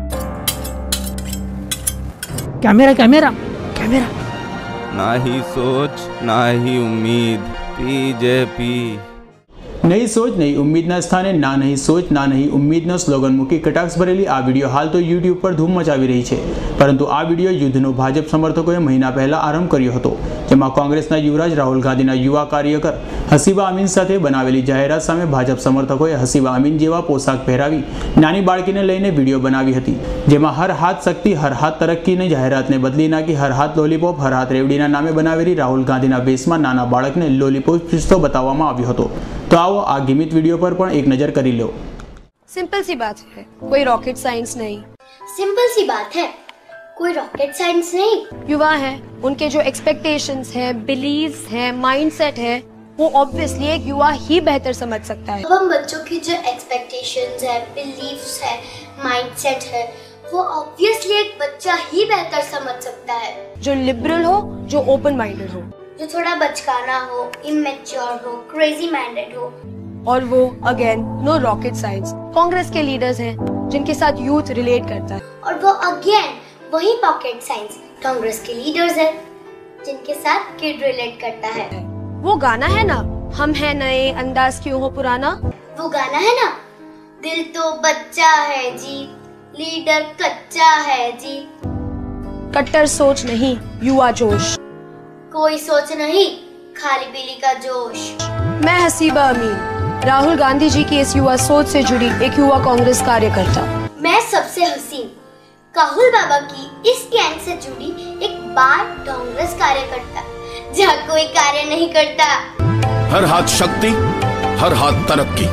Camera camera camera. ना ही सोच ना ही उम्मीद, बीजेपी। नई सोच नई उम्मीदના સ્થાને ના નહીં સોચ ના નહીં ઉમ્મીદનો સ્લોગન મૂકી કટાક્ષ ભરેલી આ વિડીયો હાલ તો યુટ્યુબ પર ધૂમ મચાવી રહી છે। પરંતુ આ વિડીયો યુદ્ધનો ભાજપ સમર્થકોએ મહિના પહેલા આરંભ કર્યો હતો, જેમાં કોંગ્રેસના યુવરાજ રાહુલ ગાંધીના યુવા કાર્યકર હસીબા અમીન સાથે બનાવેલી જાહેરાત સામે ભાજપ સમર્થકોએ હસીબા અમીન જેવા પોશાક પહેરાવી નાની બાળકીને લઈને વિડીયો બનાવી હતી, જેમાં હર હાથ શક્તિ હર હાથ તરક્કીની જાહેરાતને બદલી નાખી હર હાથ લોલીપોપ હર હાથ રેવડીના નામે બનાવેલી રાહુલ ગાંધીના વેશમાં નાના બાળકને લોલીપોપ પીસતો બતાવવામાં આવ્યો હતો। तो आओ आ गिमित वीडियो पर पण एक नजर करी लो। सिंपल सी बात है, कोई रॉकेट साइंस नहीं। सिंपल सी बात है, कोई रॉकेट साइंस नहीं। युवा है, उनके जो एक्सपेक्टेशंस है, बिलीव्स है, माइंडसेट है, वो ऑब्वियसली एक युवा ही बेहतर समझ सकता है। अब हम बच्चों की जो एक्सपेक्टेशंस है, बिलीव्स है, माइंडसेट है, वो ऑब्वियसली एक बच्चा ही बेहतर समझ सकता है। जो लिबरल हो, जो ओपन माइंडेड हो, जो थोड़ा बचकाना हो, इमेच्योर हो, क्रेजी माइंडेड हो। और वो again no rocket science. Congress के लीडर्स हैं जिनके साथ यूथ रिलेट करता है, और वो अगेन वही पॉकेट साइंस कांग्रेस के लीडर्स हैं जिनके साथ किड रिलेट करता है। वो गाना है ना, हम है नए अंदाज क्यों हो पुराना। वो गाना है ना, दिल तो बच्चा है जी, लीडर कच्चा है जी। कट्टर सोच नहीं, युवा जोश। कोई सोच नहीं, खाली पीली का जोश। मैं हसीबा अमीन, राहुल गांधी जी की इस युवा सोच से जुड़ी एक युवा कांग्रेस कार्यकर्ता। मैं सबसे हसीन काहुल बाबा की इस गैंग से जुड़ी एक बार कांग्रेस कार्यकर्ता, जहाँ कोई कार्य नहीं करता। हर हाथ शक्ति हर हाथ तरक्की।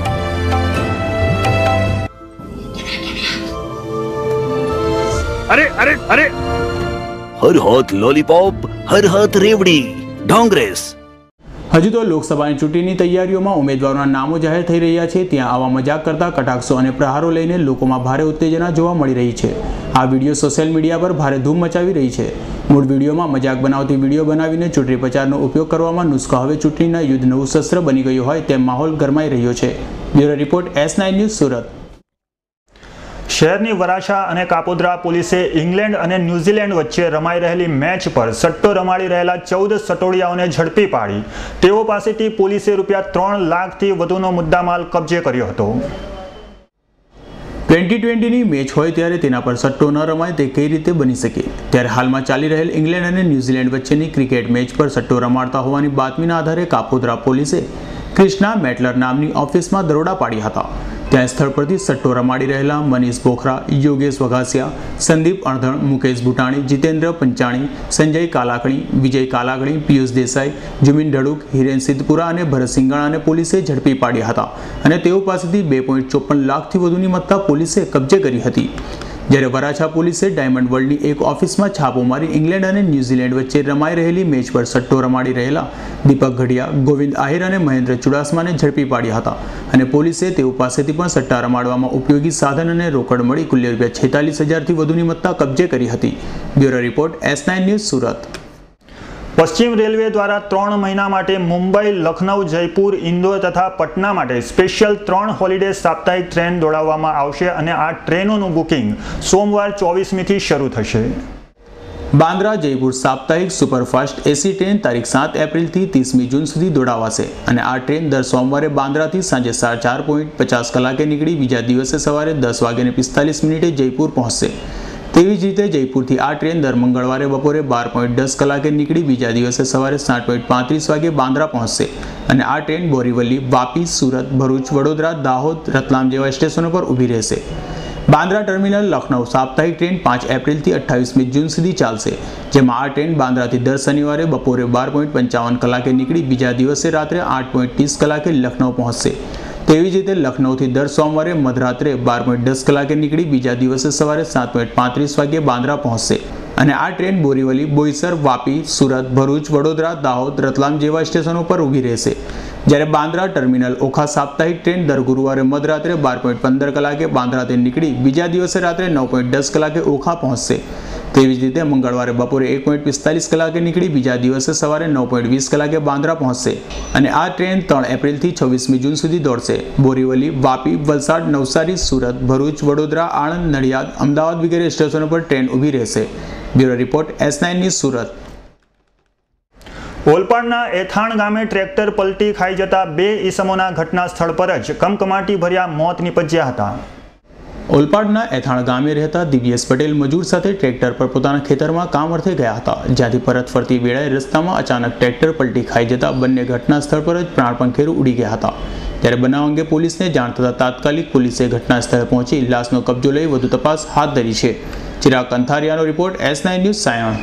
अरे अरे अरे हर हाथ लॉलीपॉप हर हाथ रेवड़ी कांग्रेस। હજુ તો લોકસભાની ચૂંટણીની તૈયારીઓમાં ઉમેદવારોના નામો જાહેર થઈ રહ્યા છે, ત્યાં આવા મજાક કરતા કટાક્ષો અને પ્રહારો લઈને લોકોમાં ભારે ઉત્તેજના જોવા મળી રહી છે। આ વિડીયો સોશિયલ મીડિયા પર ભારે ધૂમ મચાવી રહી છે। મૂળ વિડીયોમાં મજાક બનાવતી વિડીયો બનાવીને ચૂંટણી પ્રચારનો ઉપયોગ કરવામાં નુસ્ખા હવે ચૂંટણીના યુદ્ધનું શસ્ત્ર બની ગયું હોય તેમ માહોલ ગરમાઈ રહ્યો છે। Bureau report S nine news Surat. શહેરની વરાછા અને કાપોદ્રા પોલીસે ઇંગ્લેન્ડ અને ન્યૂઝીલેન્ડ વચ્ચે રમાઈ રહેલી મેચ પર સટ્ટો રમાડી રહેલા ચૌદ સટોડિયાઓને ઝડપી પાડી તેઓ પાસેથી પોલીસે રૂપિયા ત્રણ લાખથી વધુનો મુદ્દામાલ કબજે કર્યો હતો। ટ્વેન્ટી ટ્વેન્ટીની મેચ હોય ત્યારે તેના પર સટ્ટો ન રમાય તે કઈ રીતે બની શકે, ત્યારે હાલમાં ચાલી રહેલ ઇંગ્લેન્ડ અને ન્યૂઝીલેન્ડ વચ્ચેની ક્રિકેટ મેચ પર સટ્ટો રમાડતા હોવાની બાતમીના આધારે કાપોદ્રા પોલીસે ક્રિષ્ના મેટલર નામની ઓફિસમાં દરોડા પાડ્યા હતા। ત્યાં સ્થળ પરથી સટ્ટો રમાડી રહેલા મનીષ બોખરા, યોગેશ વઘાસિયા, સંદીપ અણધણ, મુકેશ ભૂટાણી, જીતેન્દ્ર પંચાણી, સંજય કાલાકણી, વિજય કાલાકણી, પિયુષ દેસાઈ, જુમિન ઢળુક, હિરેન સિદ્ધપુરા અને ભરત સિંગાણાને પોલીસે ઝડપી પાડ્યા હતા અને તેઓ પાસેથી બે પોઈન્ટ ચોપન લાખથી વધુની મત્તા પોલીસે કબજે કરી હતી। જ્યારે વરાછા પોલીસે ડાયમંડ વર્લ્ડની એક ઓફિસમાં છાપો મારી ઇંગ્લેન્ડ અને ન્યૂઝીલેન્ડ વચ્ચે રમાઈ રહેલી મેચ પર સટ્ટો રમાડી રહેલા દીપક ઘડિયા, ગોવિંદ આહિર અને મહેન્દ્ર ચુડાસમાને ઝડપી પાડ્યા હતા અને પોલીસે તેઓ પાસેથી પણ સટ્ટા રમાડવામાં ઉપયોગી સાધન અને રોકડ મળી કુલ રૂપિયા છેતાલીસ હજારથી વધુની મત્તા કબજે કરી હતી। Bureau report S nine news Surat. પશ્ચિમ રેલવે દ્વારા ત્રણ મહિના માટે મુંબઈ, લખનઉ, જયપુર, ઇન્દોર તથા પટના માટે સ્પેશિયલ ત્રણ હોલિડે સાપ્તાહિક ટ્રેન દોડાવવામાં આવશે અને આ ટ્રેનોનું બુકિંગ સોમવાર ચોવીસમીથી શરૂ થશે. બાંદ્રા જયપુર સાપ્તાહિક સુપરફાસ્ટ એસી ટ્રેન તારીખ સાત એપ્રિલથી ત્રીસમી જૂન સુધી દોડાવાશે અને આ ટ્રેન દર સોમવારે બાંદ્રાથી સાંજે સાડા ચાર પોઈન્ટ પચાસ કલાકે નીકળી બીજા દિવસે સવારે દસ વાગ્યાને પિસ્તાલીસ મિનિટે જયપુર પહોંચશે. તેવી જ રીતે જયપુરથી આ ટ્રેન દર મંગળવારે બપોરે બાર પોઈન્ટ દસ કલાકે નીકળી બીજા દિવસે સવારે સાત પોઈન્ટ પાંત્રીસ વાગે બાંદ્રા પહોંચશે અને આ ટ્રેન બોરીવલી, વાપી, સુરત, ભરૂચ, વડોદરા, દાહોદ, રતલામ જેવા સ્ટેશનો પર ઊભી રહેશે. બાંદ્રા ટર્મિનલ લખનઉ સાપ્તાહિક ટ્રેન પાંચ એપ્રિલથી અઠ્ઠાવીસમી જૂન સુધી ચાલશે, જેમાં આ ટ્રેન બાંદ્રાથી દર શનિવારે બપોરે બાર પોઈન્ટ પંચાવન કલાકે નીકળી બીજા દિવસે રાત્રે આઠ પોઈન્ટ ત્રીસ કલાકે લખનઉ પહોંચશે. તેવી જ રીતે લખનઉથી દર સોમવારે મધરાત્રે બાર પોઈન્ટ દસ કલાકે નીકળી બીજા દિવસે સવારે સાત પોઈન્ટ પાંત્રીસ વાગ્યે બાંદ્રા પહોંચશે અને આ ટ્રેન બોરીવલી, બોઈસર, વાપી, સુરત, ભરૂચ, વડોદરા, દાહોદ, રતલામ જેવા સ્ટેશનો પર ઊભી રહેશે. જ્યારે બાંદ્રા ટર્મિનલ ઓખા સાપ્તાહિક ટ્રેન દર ગુરુવારે મધરાત્રે બાર પોઈન્ટ પંદર કલાકે બાંદ્રાથી નીકળી બીજા દિવસે રાત્રે નવ પોઈન્ટ દસ કલાકે ઓખા પહોંચશે. તેવી જ રીતે મંગળવારે બપોરે એક પોઈન્ટ પિસ્તાલીસ કલાકે નીકળી બીજા દિવસે સવારે નવ પોઈન્ટ વીસ કલાકે બાંદ્રા પહોંચશે અને આ ટ્રેન ત્રણ એપ્રિલથી છવ્વીસમી જૂન સુધી દોડશે. બોરીવલી, વાપી, વલસાડ, નવસારી, સુરત, ભરૂચ, વડોદરા, આણંદ, નડિયાદ, અમદાવાદ વગેરે સ્ટેશનો પર ટ્રેન ઊભી રહેશે. Bureau report S nine news, Surat. ઓલપાડના એથાણ ગામે ટ્રેક્ટર પલટી ખાઈ જતા બે ઈસમોના ઘટના સ્થળ પર જ કમકમાટી ભર્યા મોત નીપજ્યા હતા. ઓલપાડના એથાણ ગામે રહેતા દિવ્યેશ પટેલ મજૂર સાથે ટ્રેક્ટર પર પોતાના ખેતરમાં કામ અર્થે ગયા હતા, જ્યાંથી પરત ફરતી વેળાએ રસ્તામાં અચાનક ટ્રેક્ટર પલટી ખાઈ જતા બંને ઘટના સ્થળ પર જ પ્રાણપંખેરું ઉડી ગયા હતા. ત્યારે બનાવ અંગે પોલીસને જાણ થતાં તાત્કાલિક પોલીસે ઘટના સ્થળે પહોંચી લાશનો કબજો લઈ વધુ તપાસ હાથ ધરી છે. ચિરાગ કંથારિયાનો report, S nine news, Sayan.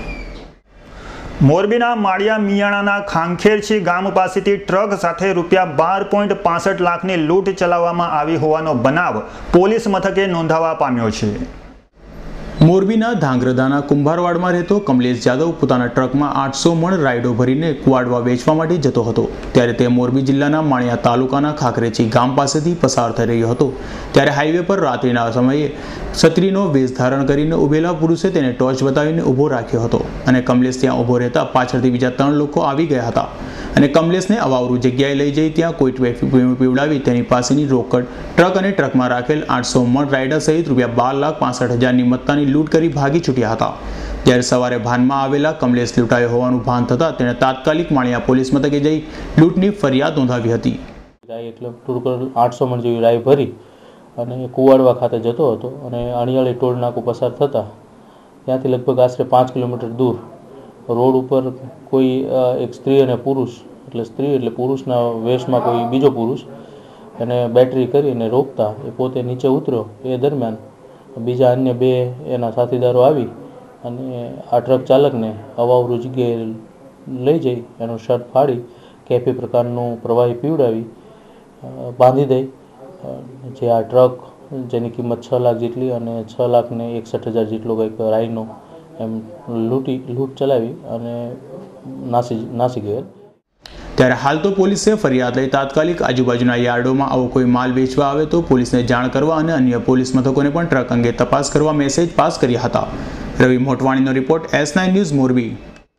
મોરબીના માળિયા મિયાણાના ખાંખેરછી ગામ પાસેથી ટ્રક સાથે રૂપિયા બાર પોઈન્ટ પાસઠ લાખની લૂંટ ચલાવવામાં આવી હોવાનો બનાવ પોલીસ મથકે નોંધાવા પામ્યો છે. મોરબીના ધાંગ્રધાના કુંભારવાડમાં રહેતો કમલેશ જાદવ પોતાના ટ્રકમાં આઠસો મણ રાયડો ભરીને કુવાડવા વેચવા માટે જતો હતો. ત્યારે તે મોરબી જિલ્લાના માણિયા તાલુકાના ખાખરેચી ગામ પાસેથી પસાર થઈ રહ્યો હતો. ત્યારે હાઈવે પર રાત્રિના સમયે છત્રીનો વેશ ધારણ કરીને ઉભેલા પુરુષે તેને ટોર્ચ બતાવીને ઊભો રાખ્યો હતો અને કમલેશ ત્યાં ઊભો રહેતા પાછળથી બીજા ત્રણ લોકો આવી ગયા હતા અને કમલેશને અવાવરૂ જગ્યાએ લઈ જઈ ત્યાં કોઈ ટ્રાફિક પીવડાવી તેની પાસેની રોકડ, ટ્રક અને ટ્રકમાં રાખેલ આઠસો મણ રાયડા સહિત રૂપિયા બાર લાખ પાસઠ હજારની મત્તાની લૂંટ કરી ભાગી છૂટ્યા હતા. જ્યારે સવારે ભાનમાં આવેલા કમલેશ લૂંટાયો હોવાનું ભાન થતાં તેણે તાત્કાલિક માળિયા પોલીસ મથકે જઈ લૂંટની ફરિયાદ નોંધાવી હતી. એટલે ટોટલ આઠસો મણ જેવી રાઈ ભરી અને કુવાડવા ખાતે જતો હતો અને અણિયાળી ટોલ નાકું પસાર થતાં ત્યાંથી લગભગ આશરે પાંચ કિલોમીટર દૂર રોડ ઉપર કોઈ એક સ્ત્રી અને પુરુષ, એટલે સ્ત્રી એટલે પુરુષના વેશમાં કોઈ બીજો પુરુષ એને બેટરી કરીને રોકતા એ પોતે નીચે ઉતર્યો. એ દરમિયાન બીજા અન્ય બે એના સાથીદારો આવી અને આ ટ્રક ચાલકને અવાવરૂ જગ્યાએ લઈ જઈ એનો શર્ટ ફાડી કેફી પ્રકારનું પ્રવાહી પીવડાવી બાંધી દઈ જે આ ટ્રક જેની કિંમત છ લાખ જેટલી અને છ લાખ ને એકસઠ હજાર જેટલો કંઈક રાઈનો એમ લૂંટી લૂંટ ચલાવી અને નાસી નાસી ગયેલ. ત્યારે હાલ તો પોલીસે ફરિયાદ લઈ તાત્કાલિક આજુબાજુના યાર્ડોમાં આવો કોઈ માલ વેચવા આવે તો પોલીસને જાણ કરવા અને અન્ય પોલીસ મથકોને પણ ટ્રક અંગે તપાસ કરવા મેસેજ પાસ કર્યા હતા. રવિ મોટવાણીનો report, S nine news, Morbi.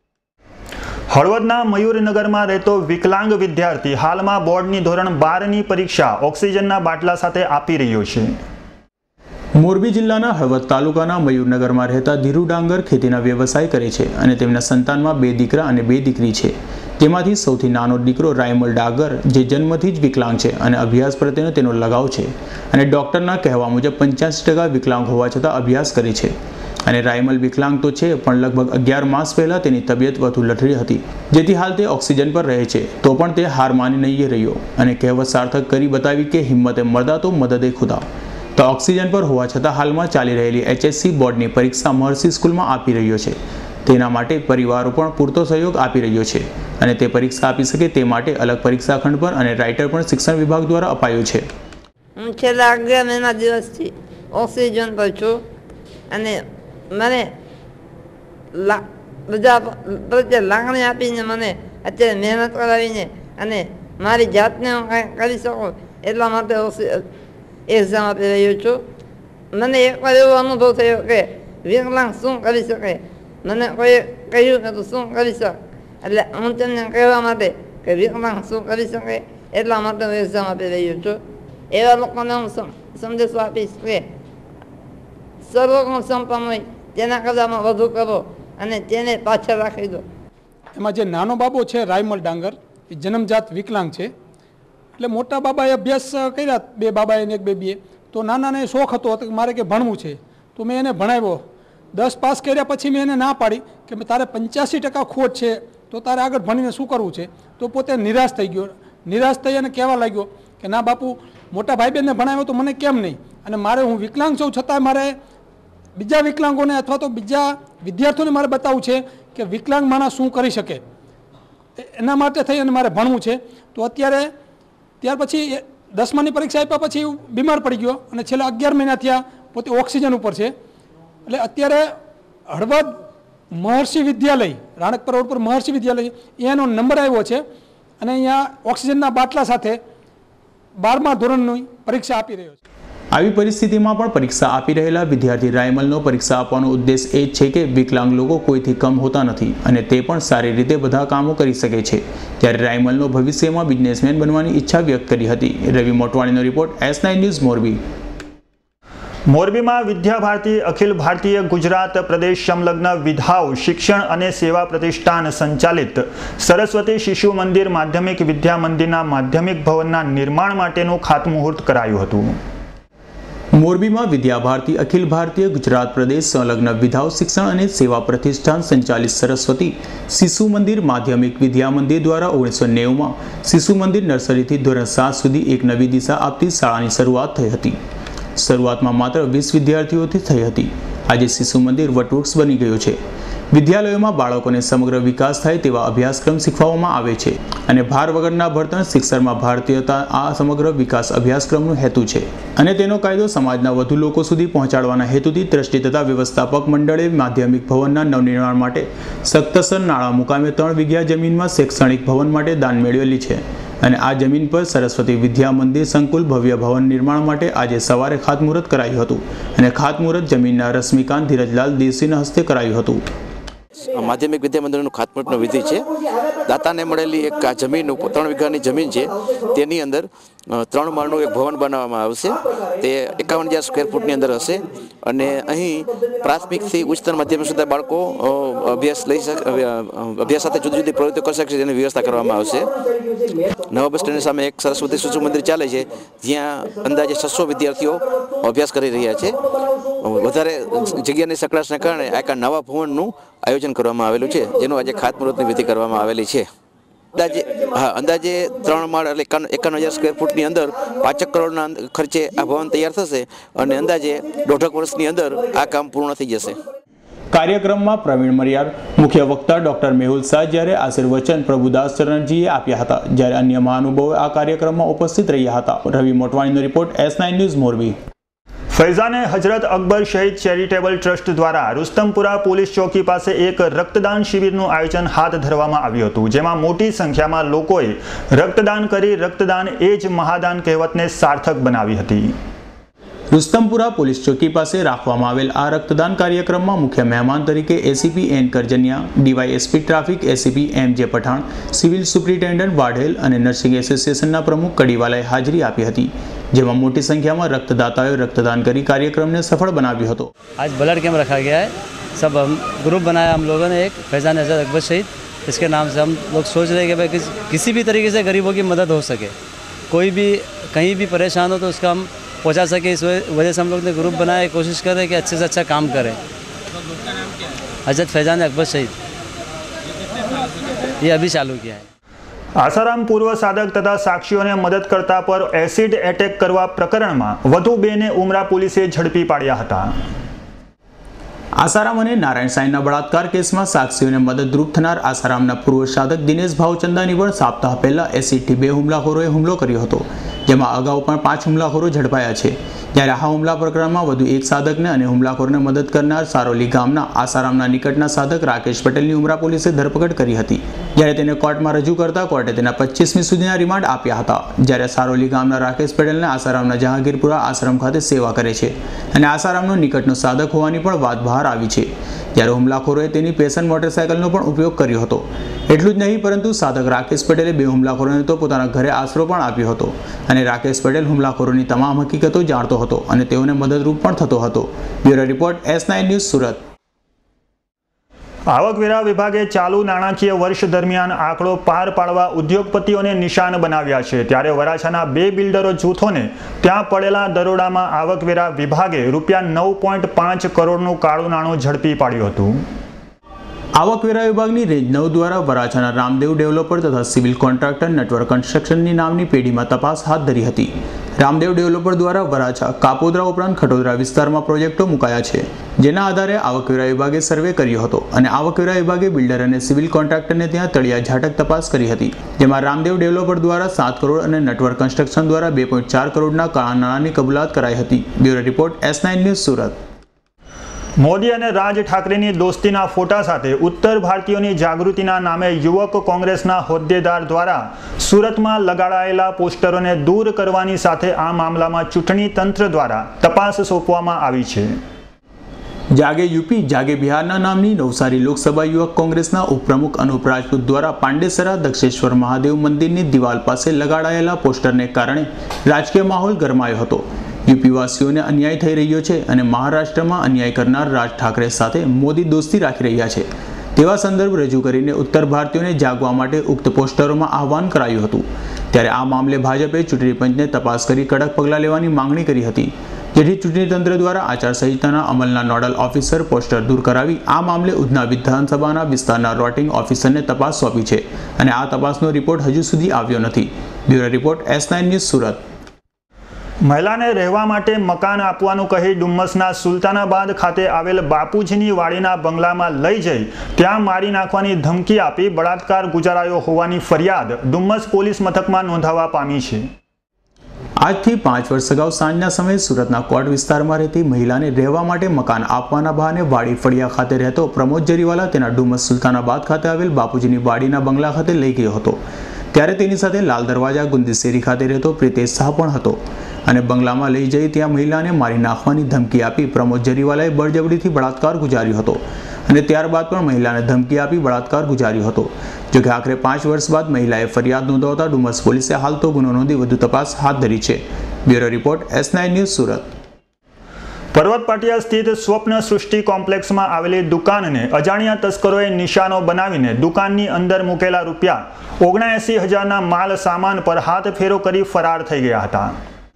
હળવદના મયુરનગરમાં રહેતો વિકલાંગ વિદ્યાર્થી હાલમાં બોર્ડની ધોરણ બારની પરીક્ષા ઓક્સિજનના બાટલા સાથે આપી રહ્યો છે. મોરબી જિલ્લાના હળવદ તાલુકાના મયુરનગરમાં રહેતા ધીરુ ડાંગર ખેતીના વ્યવસાય કરે છે અને તેમના સંતાનમાં બે દીકરા અને બે દીકરી છે, જેમાંથી સૌથી નાનો દીકરો રાયમલ ડાગર જે જન્મથી જ વિકલાંગ છે અને અભ્યાસ પ્રત્યેનો તેનો લગાવ છે અને ડૉક્ટરના કહેવા મુજબ પંચ્યાસી ટકા વિકલાંગ હોવા છતાં અભ્યાસ કરે છે. અને રાયમલ વિકલાંગ તો છે પણ લગભગ અગિયાર માસ પહેલાં તેની તબિયત વધુ લથડી હતી, જેથી હાલ તે ઓક્સિજન પર રહે છે. તો પણ તે હાર માની નહીં રહ્યો અને કહેવત સાર્થક કરી બતાવી કે હિંમતે મરદા તો મદદે ખુદા. તો ઓક્સિજન પર હોવા છતાં હાલમાં ચાલી રહેલી એચએસસી બોર્ડની પરીક્ષા મહર્ષિ સ્કૂલમાં આપી રહ્યો છે. તેના માટે પરિવારો પણ પૂરતો સહયોગ આપી રહ્યો છે અને તે પરીક્ષા આપી શકે તે માટે અલગ પરીક્ષા ખંડ પર અને રાઇટર પણ શિક્ષણ વિભાગ દ્વારા અપાયું છે. હું છેલ્લા અગિયાર મહિના દિવસથી ઓક્સિજન પર છું અને મને બધા પ્રત્યે લાગણી આપીને મને અત્યારે મહેનત કરાવીને અને મારી જાતને હું કાંઈ કરી શકું એટલા માટે એક્ઝામ આપી રહ્યો છું. મને એકવાર એવો અનુભવ થયો કે વિકલાંગ શું કરી શકે, મને કોઈ કહ્યું કે તું શું કરી શક, એટલે હું તમને કહેવા માટે કે વિકલાંગ શું કરી શકે એટલા માટે હું એક્ઝામ આપી રહ્યો છું. એવા લોકોને હું સંદેશો આપીશ કે સર્વગુણ સંપન્ન હોય તેના કરતાં વધુ કરો અને તેને પાછળ રાખી દો. એમાં જે નાનો બાબો છે રાયમલ ડાંગર એ જન્મજાત વિકલાંગ છે. એટલે મોટા બાબાએ અભ્યાસ કર્યા બે બાબાએ ને એક બેબીએ, તો નાનાને શોખ હતો કે મારે કે ભણવું છે, તો મેં એને ભણાવ્યો. દસ પાસ કર્યા પછી મેં એને ના પાડી કે તારે પંચ્યાસી ટકા ખોટ છે તો તારે આગળ ભણીને શું કરવું છે. તો પોતે નિરાશ થઈ ગયો. નિરાશ થઈ અને કહેવા લાગ્યો કે ના બાપુ, મોટા ભાઈ બહેનને ભણાવ્યો તો મને કેમ નહીં, અને મારે હું વિકલાંગ છું છતાં મારે બીજા વિકલાંગોને અથવા તો બીજા વિદ્યાર્થીઓને મારે બતાવવું છે કે વિકલાંગ માણસ શું કરી શકે. એના માટે થઈ અને મારે ભણવું છે. તો અત્યારે ત્યાર પછી દસમાની પરીક્ષા આપ્યા પછી બીમાર પડી ગયો અને છેલ્લા અગિયાર મહિના થયા પોતે ઓક્સિજન ઉપર છે. એટલે અત્યારે હળવદ મહર્ષિ વિદ્યાલય, રાણકપર રોડ પર મહર્ષિ વિદ્યાલય, એનો નંબર આવ્યો છે અને અહીંયા ઓક્સિજનના બાટલા સાથે બારમા ધોરણની પરીક્ષા આપી રહ્યો છે. આવી પરિસ્થિતિમાં પણ પરીક્ષા આપી રહેલા વિદ્યાર્થી રાયમલનો પરીક્ષા આપવાનો ઉદ્દેશ એ જ છે કે વિકલાંગ લોકો કોઈથી કમ હોતા નથી અને તે પણ સારી રીતે બધા કામો કરી શકે છે. ત્યારે રાયમલનો ભવિષ્યમાં બિઝનેસમેન બનવાની ઈચ્છા વ્યક્ત કરી હતી. રવિ મોટવાણીનો report, S nine news, Morbi. મોરબીમાં વિદ્યા ભારતી અખિલ ભારતીય ગુજરાત પ્રદેશ સંલગ્ન વિધાઓ શિક્ષણ અને સેવા પ્રતિષ્ઠાન સંચાલિત સરસ્વતી શિશુ મંદિર માધ્યમિક વિદ્યા મંદિરના માધ્યમિક ભવનના નિર્માણ માટેનું ખાતમુહૂર્ત કરાયું હતું. મોરબીમાં વિદ્યા ભારતી અખિલ ભારતીય ગુજરાત પ્રદેશ સંલગ્ન વિધાઓ શિક્ષણ અને સેવા પ્રતિષ્ઠાન સંચાલિત સરસ્વતી શિશુ મંદિર માધ્યમિક વિદ્યા મંદિર દ્વારા ઓગણીસો નેવુંમાં શિશુ મંદિર નર્સરીથી ધોરણ સાત સુધી એક નવી દિશા આપતી શાળાની શરૂઆત થઈ હતી. શરૂઆતમાં માત્ર વીસ વિદ્યાર્થીઓથી થઈ હતી. આજે શિશુ મંદિર વટવૃક્ષ બની ગયું છે. વિદ્યાલયોમાં બાળકોને સમગ્ર વિકાસ થાય તેવા અભ્યાસક્રમ શીખવવામાં આવે છે અને ભાર વગરના ભણતર શિક્ષણમાં ભારતીયતા આ સમગ્ર વિકાસ અભ્યાસક્રમનો હેતુ છે અને તેનો કાયદો સમાજના વધુ લોકો સુધી પહોંચાડવાના હેતુથી ટ્રસ્ટી તથા વ્યવસ્થાપક મંડળે માધ્યમિક ભવનના નવનિર્માણ માટે સખ્તસર નાળા મુકામે ત્રણ વીઘા જમીનમાં શૈક્ષણિક ભવન માટે દાન મેળવેલી છે અને આ જમીન પર સરસ્વતી વિદ્યા મંદિર સંકુલ ભવ્ય ભવન નિર્માણ માટે આજે સવારે ખાતમુહૂર્ત કરાયું હતું અને ખાતમુહૂર્ત જમીનના રશ્મિકાંત ધીરજલાલ દેવસીના હસ્તે કરાયું હતું. માધ્યમિક વિદ્યા મંદિરનું ખાતમુહૂર્તનો વિધિ છે. દાતાને મળેલી એક આ જમીન ત્રણ વીઘાની જમીન છે, તેની અંદર ત્રણ માળનું એક ભવન બનાવવામાં આવશે. તે એકાવન હજાર સ્ક્વેર ફૂટની અંદર હશે અને અહીં પ્રાથમિકથી ઉચ્ચતર માધ્યમિક સુધી બાળકો અભ્યાસ લઈ શકે, અભ્યાસ સાથે જુદી જુદી પ્રવૃત્તિઓ કરી શકશે તેની વ્યવસ્થા કરવામાં આવશે. નવા બસ સ્ટેન્ડની સામે એક સરસ્વતી શિશુ મંદિર ચાલે છે, જ્યાં અંદાજે છસો વિદ્યાર્થીઓ અભ્યાસ કરી રહ્યા છે. વધારે જગ્યાની સકડાશના કારણે આ નવા ભવનનું આયોજન કરવામાં આવેલું છે, જેનું આજે ખાતમુહૂર્તની વિધિ કરવામાં આવેલી છે. અંદાજે હા અંદાજે ત્રણ માળ એટલે એકાવન હજાર સ્ક્વેર ફૂટની અંદર પાંચક કરોડના ખર્ચે આ ભવન તૈયાર થશે અને અંદાજે દોઢક વર્ષની અંદર આ કામ પૂર્ણ થઈ જશે. કાર્યક્રમમાં પ્રવીણ મરિયાર, મુખ્ય વક્તા ડોક્ટર મેહુલ શાહ, જ્યારે આશીર્વચન પ્રભુદાસ ચરણજીએ આપ્યા હતા, જ્યારે અન્ય મહાનુભાવો આ કાર્યક્રમમાં ઉપસ્થિત રહ્યા હતા. રવિ મોટવાણીનો report, S nine news, Morbi. Faizane Hazrat Akbar Shahid charitable trust દ્વારા રુસ્તમપુરા પોલીસ ચોકી પાસે એક રક્તદાન શિબિરનું આયોજન હાથ ધરવામાં આવ્યું હતું, જેમાં મોટી સંખ્યામાં લોકોએ રક્તદાન કરી રક્તદાન એ જ મહાદાન કહેવતને સાર્થક બનાવી હતી. રુસ્તમપુરા પોલીસ ચોકી પાસે રાખવામાં આવેલ આ રક્તદાન કાર્યક્રમમાં મુખ્ય મહેમાન તરીકે ACP N Karjaniya, DYSP traffic ACP M J Pathan, civil superintendent Vadhel અને નર્સિંગ એસોસિએશનના પ્રમુખ કડીવાલાએ હાજરી આપી હતી, જેમાં મોટી સંખ્યામાં રક્તદાતાઓએ રક્તदान કરી कार्यक्रम ने सफल बनाया હતો. आज ब्लड कैंप रखा गया है. सब हम ग्रुप बनाया हम लोगों ने एक फैजान हजरत अकबर शहीद, इसके नाम से हम लोग सोच रहे हैं कि भाई किस, किसी भी तरीके से गरीबों की मदद हो सके, कोई भी कहीं भी परेशान हो तो उसका हम पहुंचा सके. इस वजह से हम लोग ने ग्रुप बनाया, कोशिश कर रहे हैं कि अच्छे से अच्छा काम करें. हजरत फैजान अकबर शहीद ये अभी चालू किया है. આસારામ પૂર્વ સાધક તથા સાક્ષીઓને મદદ કરતા પર એસિડ એટેક કરવા પ્રકરણમાં વધુ બેને ઉમરા પોલીસે ઝડપી પાડ્યા હતા. આસારામ અને નારાયણ સાંઈના બળાત્કાર કેસમાં સાક્ષીઓને મદદરૂપ થનાર આસારામના પૂર્વ સાધક દિનેશ ભાવચંદાની પણ સપ્તાહ પહેલા એસિડથી બે હુમલાખોરોએ હુમલો કર્યો હતો, જેમાં અગાઉ પણ પાંચ હુમલાખોરો ઝડપાયા છે. જ્યારે આ હુમલા પ્રકરણમાં વધુ એક સાધકને અને હુમલાખોરને મદદ કરનાર સારોલી ગામના આસારામના નિકટના સાધક રાકેશ પટેલની ઉમરા પોલીસે ધરપકડ કરી હતી. જ્યારે તેને કોર્ટમાં રજૂ કરતા કોર્ટે તેના પચીસમી સુધીના રિમાન્ડ આપ્યા હતા. જ્યારે સારોલી ગામના રાકેશ પટેલને આસારામના જહાંગીરપુરા આશ્રમ ખાતે સેવા કરે છે અને આસારામનો નિકટનો સાધક હોવાની પણ વાત બહાર આવી છે. જ્યારે હુમલાખોરોએ તેની પેશન મોટરસાયકલનો પણ ઉપયોગ કર્યો હતો. એટલું જ નહીં પરંતુ સાધક રાકેશ પટેલે બે હુમલાખોરોને તો પોતાના ઘરે આશરો પણ આપ્યો હતો અને રાકેશ પટેલ હુમલાખોરોની તમામ હકીકતો જાણતો હતો અને તેઓને મદદરૂપ પણ થતો હતો. Bureau report S nine news Surat. આવકવેરા વિભાગે ચાલુ નાણાકીય વર્ષ દરમિયાન આંકડો પાર પાડવા ઉદ્યોગપતિઓને નિશાન બનાવ્યા છે. ત્યારે વરાછાના બે બિલ્ડરો જૂથોને ત્યાં પડેલા દરોડામાં આવકવેરા વિભાગે રૂપિયા નવ પોઈન્ટ પાંચ કરોડનું કાળું નાણું ઝડપી પાડ્યું હતું. આવકવેરા વિભાગની રેન્જ નવ દ્વારા વરાછાના રામદેવ ડેવલપર તથા સિવિલ કોન્ટ્રાક્ટર નેટવર્ક કન્સ્ટ્રક્શનની નામની પેઢીમાં તપાસ હાથ ધરી હતી. રામદેવ ડેવલપર દ્વારા વરાછા, કાપોદ્રા ઉપરાંત ખટોદરા વિસ્તારમાં પ્રોજેક્ટો મુકાયા છે, જેના આધારે આવકવેરા વિભાગે સર્વે કર્યો હતો અને આવકવેરા વિભાગે બિલ્ડર અને સિવિલ કોન્ટ્રાક્ટરને ત્યાં તળિયા ઝાટક તપાસ કરી હતી, જેમાં રામદેવ ડેવલપર દ્વારા સાત કરોડ અને નેટવર્ક કન્સ્ટ્રક્શન દ્વારા બે પોઈન્ટ ચાર કરોડના કાળા નાણાંની કબૂલાત કરાઈ હતી. Bureau report S nine news Surat. Modi અને રાજ ઠાકરેની દોસ્તીના ફોટા સાથે ઉત્તર ભારતીયોની જાગૃતિના નામે યુવક કોંગ્રેસના હોદ્દેદાર દ્વારા સુરતમાં લગાડાયેલા પોસ્ટરોને દૂર કરવાની સાથે આ મામલામાં ચૂંટણી તંત્ર દ્વારા તપાસ સોંપવામાં આવી છે. જાગે યુપી જાગે બિહારના નામની નવસારી લોકસભા યુવક કોંગ્રેસના ઉપપ્રમુખ અનુપ રાજપૂત દ્વારા પાંડેસરા દક્ષેશ્વર મહાદેવ મંદિરની દિવાલ પાસે લગાડાયેલા પોસ્ટરને કારણે રાજકીય માહોલ ગરમાયો હતો. યુપીવાસીઓને અન્યાય થઈ રહ્યો છે અને મહારાષ્ટ્રમાં અન્યાય કરનાર રાજ ઠાકરે સાથે મોદી દોસ્તી રાખી રહ્યા છે તેવા સંદર્ભ રજૂ કરીને ઉત્તર ભારતીયોને જાગવા માટે ઉક્ત પોસ્ટરોમાં આહવાન કરાયું હતું. ત્યારે આ મામલે ભાજપે ચૂંટણી પંચને તપાસ કરી કડક પગલાં લેવાની માંગણી કરી હતી, જેથી ચૂંટણી તંત્ર દ્વારા આચારસંહિતાના અમલના નોડલ ઓફિસર પોસ્ટર દૂર કરાવી આ મામલે ઉધના વિધાનસભાના વિસ્તારના રોટિંગ ઓફિસરને તપાસ સોંપી છે અને આ તપાસનો રિપોર્ટ હજુ સુધી આવ્યો નથી. Bureau report S nine news Surat. મહિલાને રહેવા માટે મકાન આપવાનું કહી ડુમ્મસના સુલતાનાબાદ ખાતે આવેલ બાપુજીની વાડીના બંગલામાં લઈ જઈ ત્યાં મારી નાખવાની ધમકી આપી બળાત્કાર ગુજારાયો હોવાની ફરિયાદ ડુમ્મસ પોલીસ મથકમાં નોંધાવા પામી છે. આજથી પાંચ વર્ષ અગાઉ સાંજના સમયે સુરતના કોટ વિસ્તારમાં રહેતી મહિલાને રહેવા માટે મકાન આપવાના બહાને વાડી ફળિયા ખાતે રહેતો પ્રમોદ જરીવાલા તેના ડુમ્મસ સુલતાનાબાદ ખાતે આવેલ બાપુજીની વાડીના બંગલા ખાતે લઈ ગયો હતો. ત્યારે તેની સાથે લાલ દરવાજા ગુંદીશેરી ખાતે રહેતો પ્રિતેશ શાહ પણ હતો અને બંગલામાં લઈ જઈ ત્યાં મહિલાને મારી નાખવાની ધમકી આપી પ્રમોદ જરીવાલાએ બળજબરીથી બળાત્કાર ગુજાર્યો હતો અને ત્યારબાદ પણ મહિલાને ધમકી આપી બળાત્કાર ગુજાર્યો હતો. જોકે આખરે પાંચ વર્ષ બાદ મહિલાએ ફરિયાદ નોંધાવતા ડુમસ પોલીસે હાલ તો ગુનો નોંધી વધુ તપાસ હાથ ધરી છે. Bureau report S nine news Surat. Parvat Patiya સ્થિત સ્વપ્ન સૃષ્ટિ કોમ્પ્લેક્સમાં આવેલી દુકાનને અજાણ્યા તસ્કરોએ નિશાનો બનાવીને દુકાનની અંદર મૂકેલા રૂપિયા ઓગણએંસી હજારના માલ સામાન પર હાથ ફેરો કરી ફરાર થઈ ગયા હતા.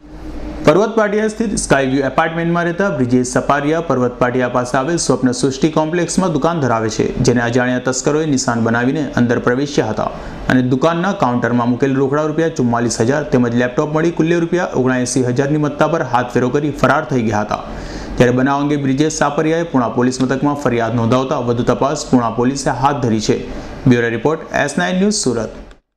પર્વત પાટિયા સ્થિત સ્કાયવ્યુ એપાર્ટમેન્ટમાં રહેતા બ્રિજેશ સપારિયા પર્વત પાટિયા પાસે આવેલ સ્વપ્ન સૃષ્ટિ કોમ્પ્લેક્સમાં દુકાન ધરાવે છે, જેને અજાણ્યા તસ્કરોએ નિશાન બનાવીને અંદર પ્રવેશ્યા હતા અને દુકાનના કાઉન્ટરમાં મૂકેલ રોકડા રૂપિયા ચુમ્માલીસ હજાર તેમજ લેપટોપ મળી કુલ્લે રૂપિયા ઓગણએંસી હજારની મત્તા પર હાથ ફેરો કરી ફરાર થઈ ગયા હતા. ત્યારે બનાવ અંગે બ્રિજેશ સાપરિયાએ પુણા પોલીસ મથકમાં ફરિયાદ નોંધાવતા વધુ તપાસ પુણા પોલીસે હાથ ધરી છે. Bureau report S nine news Surat.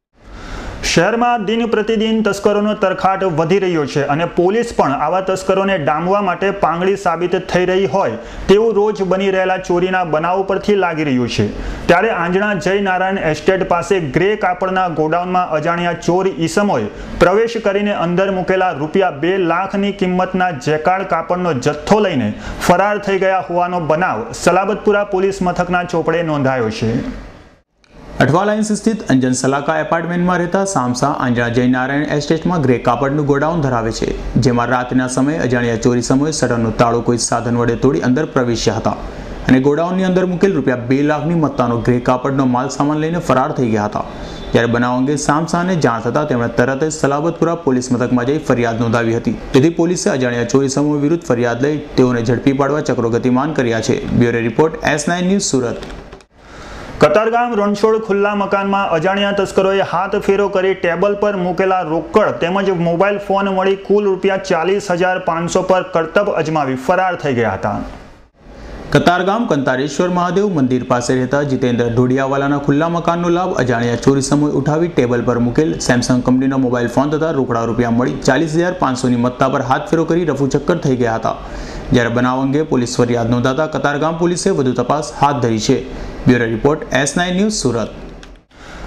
શહેરમાં દિન પ્રતિદિન તસ્કરોનો તરખાટ વધી રહ્યો છે અને પોલીસ પણ આવા તસ્કરોને ડામવા માટે પાંગળી સાબિત થઈ રહી હોય તેવું રોજ બની રહેલા ચોરીના બનાવ પરથી લાગી રહ્યું છે. ત્યારે આંજણા જય નારાયણ એસ્ટેટ પાસે ગ્રે કાપડના ગોડાઉનમાં અજાણ્યા ચોર ઈસમોએ પ્રવેશ કરીને અંદર મૂકેલા રૂપિયા બે લાખની કિંમતના જેકાર્ડ કાપડનો જથ્થો લઈને ફરાર થઈ ગયા હોવાનો બનાવ સલાબતપુરા પોલીસ મથકના ચોપડે નોંધાયો છે. અઠવા લાઇન્સ સ્થિત અંજન સલાકા એપાર્ટમેન્ટમાં રહેતા સામસા આંજણા જય નારાયણ એસ્ટેટમાં ગ્રે કાપડનું ગોડાઉન ધરાવે છે, જેમાં રાતના સમયે અજાણ્યા ચોરી સમયે શટરનું તાળું કોઈ સાધન વડે તોડી અંદર પ્રવેશ્યા હતા અને ગોડાઉનની અંદર મૂકેલ રૂપિયા બે લાખની મત્તાનો ગ્રે કાપડનો માલ સામાન લઈને ફરાર થઈ ગયા હતા. ત્યારે બનાવ અંગે સામસાને જાણ થતાં તેમણે તરત જ સલાબતપુરા પોલીસ મથકમાં જઈ ફરિયાદ નોંધાવી હતી. તેથી પોલીસે અજાણ્યા ચોરી સમૂહ વિરુદ્ધ ફરિયાદ લઈ તેઓને ઝડપી પાડવા ચક્રો ગતિમાન કર્યા છે. Bureau report S nine news Surat. Katargam Ranchhod ખુલ્લા મકાનમાં અજાણ્યા તસ્કરોએ હાથ ફેરો કરી ટેબલ પર મૂકેલા રોકડ તેમજ મોબાઈલ ફોન મળી કુલ રૂપિયા ચાલીસ હજાર પાંચસો પર કરતબ અજમાવી ફરાર થઈ ગયા હતા. કતારગામ કંતારેશ્વર મહાદેવ મંદિર પાસે રહેતા જીતેન્દ્ર ઢોડિયાવાલાના ખુલ્લા મકાનનો લાભ અજાણ્યા ચોરી સમૂહે ઉઠાવી ટેબલ પર મૂકેલ સેમસંગ કંપનીનો મોબાઈલ ફોન તથા રોકડા રૂપિયા મળી ચાલીસ હજાર પાંચસોની મત્તા પર હાથ ફેરો કરી રફુચક્કર થઈ ગયા હતા. જ્યારે બનાવ અંગે પોલીસ ફરિયાદ નોંધાતા કતારગામ પોલીસે વધુ તપાસ હાથ ધરી છે. Bureau report S nine news Surat.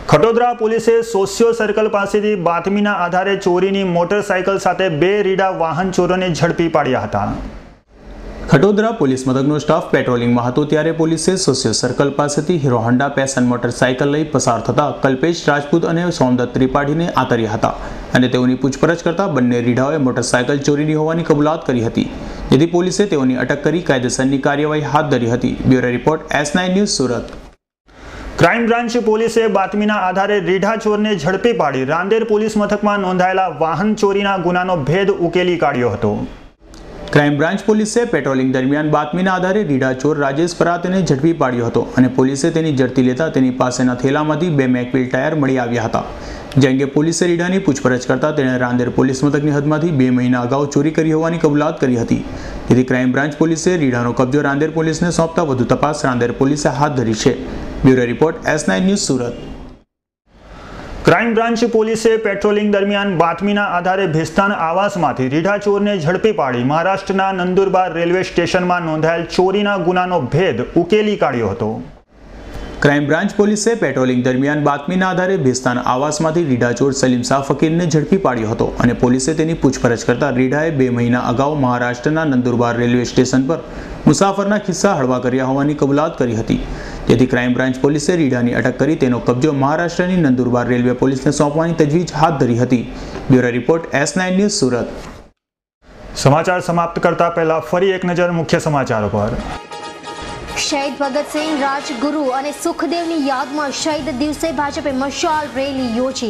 Khatodara પોલીસે સોશિયો સર્કલ પાસેથી બાતમીના આધારે ચોરીની મોટરસાયકલ સાથે બે રીડા વાહન ચોરોને ઝડપી પાડ્યા હતા. ખટોદરા પોલીસ મથકનો સ્ટાફ પેટ્રોલિંગમાં હતો ત્યારે પોલીસે સોશિયો સર્કલ પાસેથી હીરો હોન્ડા પેશન મોટરસાયકલ લઈ પસાર થતા કલ્પેશ રાજપૂત અને સોમદત્ત ત્રિપાઠીને આતર્યા હતા અને તેઓની પૂછપરછ કરતા બંને રીઢાઓએ મોટરસાયકલ ચોરીની હોવાની કબૂલાત કરી હતી, જેથી પોલીસે તેઓની અટક કરી કાયદેસરની કાર્યવાહી હાથ ધરી હતી. Bureau report S nine news Surat. Crime branch પોલીસે બાતમીના આધારે રીઢા ચોરને ઝડપી પાડી રાંદેર પોલીસ મથકમાં નોંધાયેલા વાહન ચોરીના ગુનાનો ભેદ ઉકેલી કાઢ્યો હતો. ક્રાઇમ બ્રાન્ચ પોલીસે પેટ્રોલિંગ દરમિયાન બાતમીના આધારે રીઢા ચોર રાજેશ પરાતેને ઝડપી પાડ્યો હતો અને પોલીસે તેની ઝડપી લેતા તેની પાસેના થેલામાંથી બે મેકવિલ ટાયર મળી આવ્યા હતા. જે અંગે પોલીસે રીઢાની પૂછપરછ કરતા તેણે રાંદેર પોલીસ મથકની હદમાંથી બે મહિના અગાઉ ચોરી કરી હોવાની કબૂલાત કરી હતી, જેથી ક્રાઇમ બ્રાન્ચ પોલીસે રીઢાનો કબજો રાંદેર પોલીસને સોંપતા વધુ તપાસ રાંદેર પોલીસે હાથ ધરી છે. Bureau report S nine news Surat. Crime branch પોલીસે પેટ્રોલિંગ દરમિયાન બાતમીના આધારે ભેસ્તાન આવાસમાંથી રીઢા ચોરને ઝડપી પાડી મહારાષ્ટ્રના નંદુરબાર રેલવે સ્ટેશનમાં નોંધાયેલ ચોરીના ગુનાનો ભેદ ઉકેલી કાઢ્યો હતો. ક્રાઇમ બ્રાન્ચ પોલીસે પેટ્રોલિંગ દરમિયાન બાતમીના આધારે ભેસ્તાન આવાસમાંથી રીઢા ચોર સલીમ શાહ ફકીરને ઝડપી પાડ્યો હતો અને પોલીસે તેની પૂછપરછ કરતા રીઢાએ બે મહિના અગાઉ મહારાષ્ટ્રના નંદુરબાર રેલવે સ્ટેશન પર મુસાફરના ખિસ્સા હળવા કર્યા હોવાની કબૂલાત કરી હતી, જેથી ક્રાઇમ બ્રાન્ચ પોલીસે રીઢાની અટક કરી તેનો કબજો મહારાષ્ટ્રની નંદુરબાર રેલવે પોલીસને સોંપવાની તજવીજ હાથ ધરી હતી. Bureau report S nine news Surat. સમાચાર સમાપ્ત કરતા પહેલા ફરી એક નજર મુખ્ય સમાચારો પર. શહીદ ભગતસિંહ, રાજગુરુ અને સુખદેવની યાદમાં શહીદ દિવસે ભાજપે મશાલ રેલી યોજી.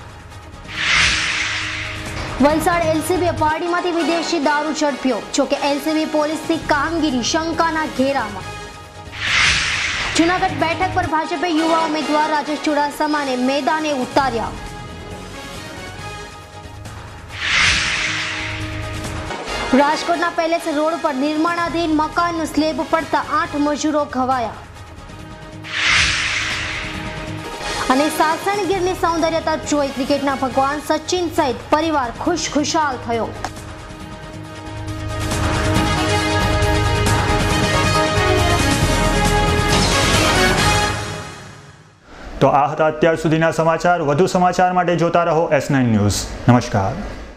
વલસાડ એલસીબી પાર્ટીમાંથી વિદેશી દારૂ ઝડપ્યો, જોકે એલસીબી પોલીસની કામગીરી શંકાના ઘેરામાં. જૂનાગઢ બેઠક પર ભાજપે યુવા ઉમેદવાર રાજેશ ચુડાસમાને મેદાને ઉતાર્યા. રાજકોટના પેલેસ રોડ પર નિર્માણાધીન મકાનનું સ્લેબ પડતા આઠ મજૂરો ઘવાયા. અને સાસણગીરની સૌંદર્યતા જોઈ ક્રિકેટના ભગવાન સચિન સહિત પરિવાર ખુશખુશાલ થયો. તો આ હતા અત્યાર સુધીના સમાચાર. વધુ સમાચાર માટે જોતા રહો એસ નાઇન ન્યૂઝ. નમસ્કાર.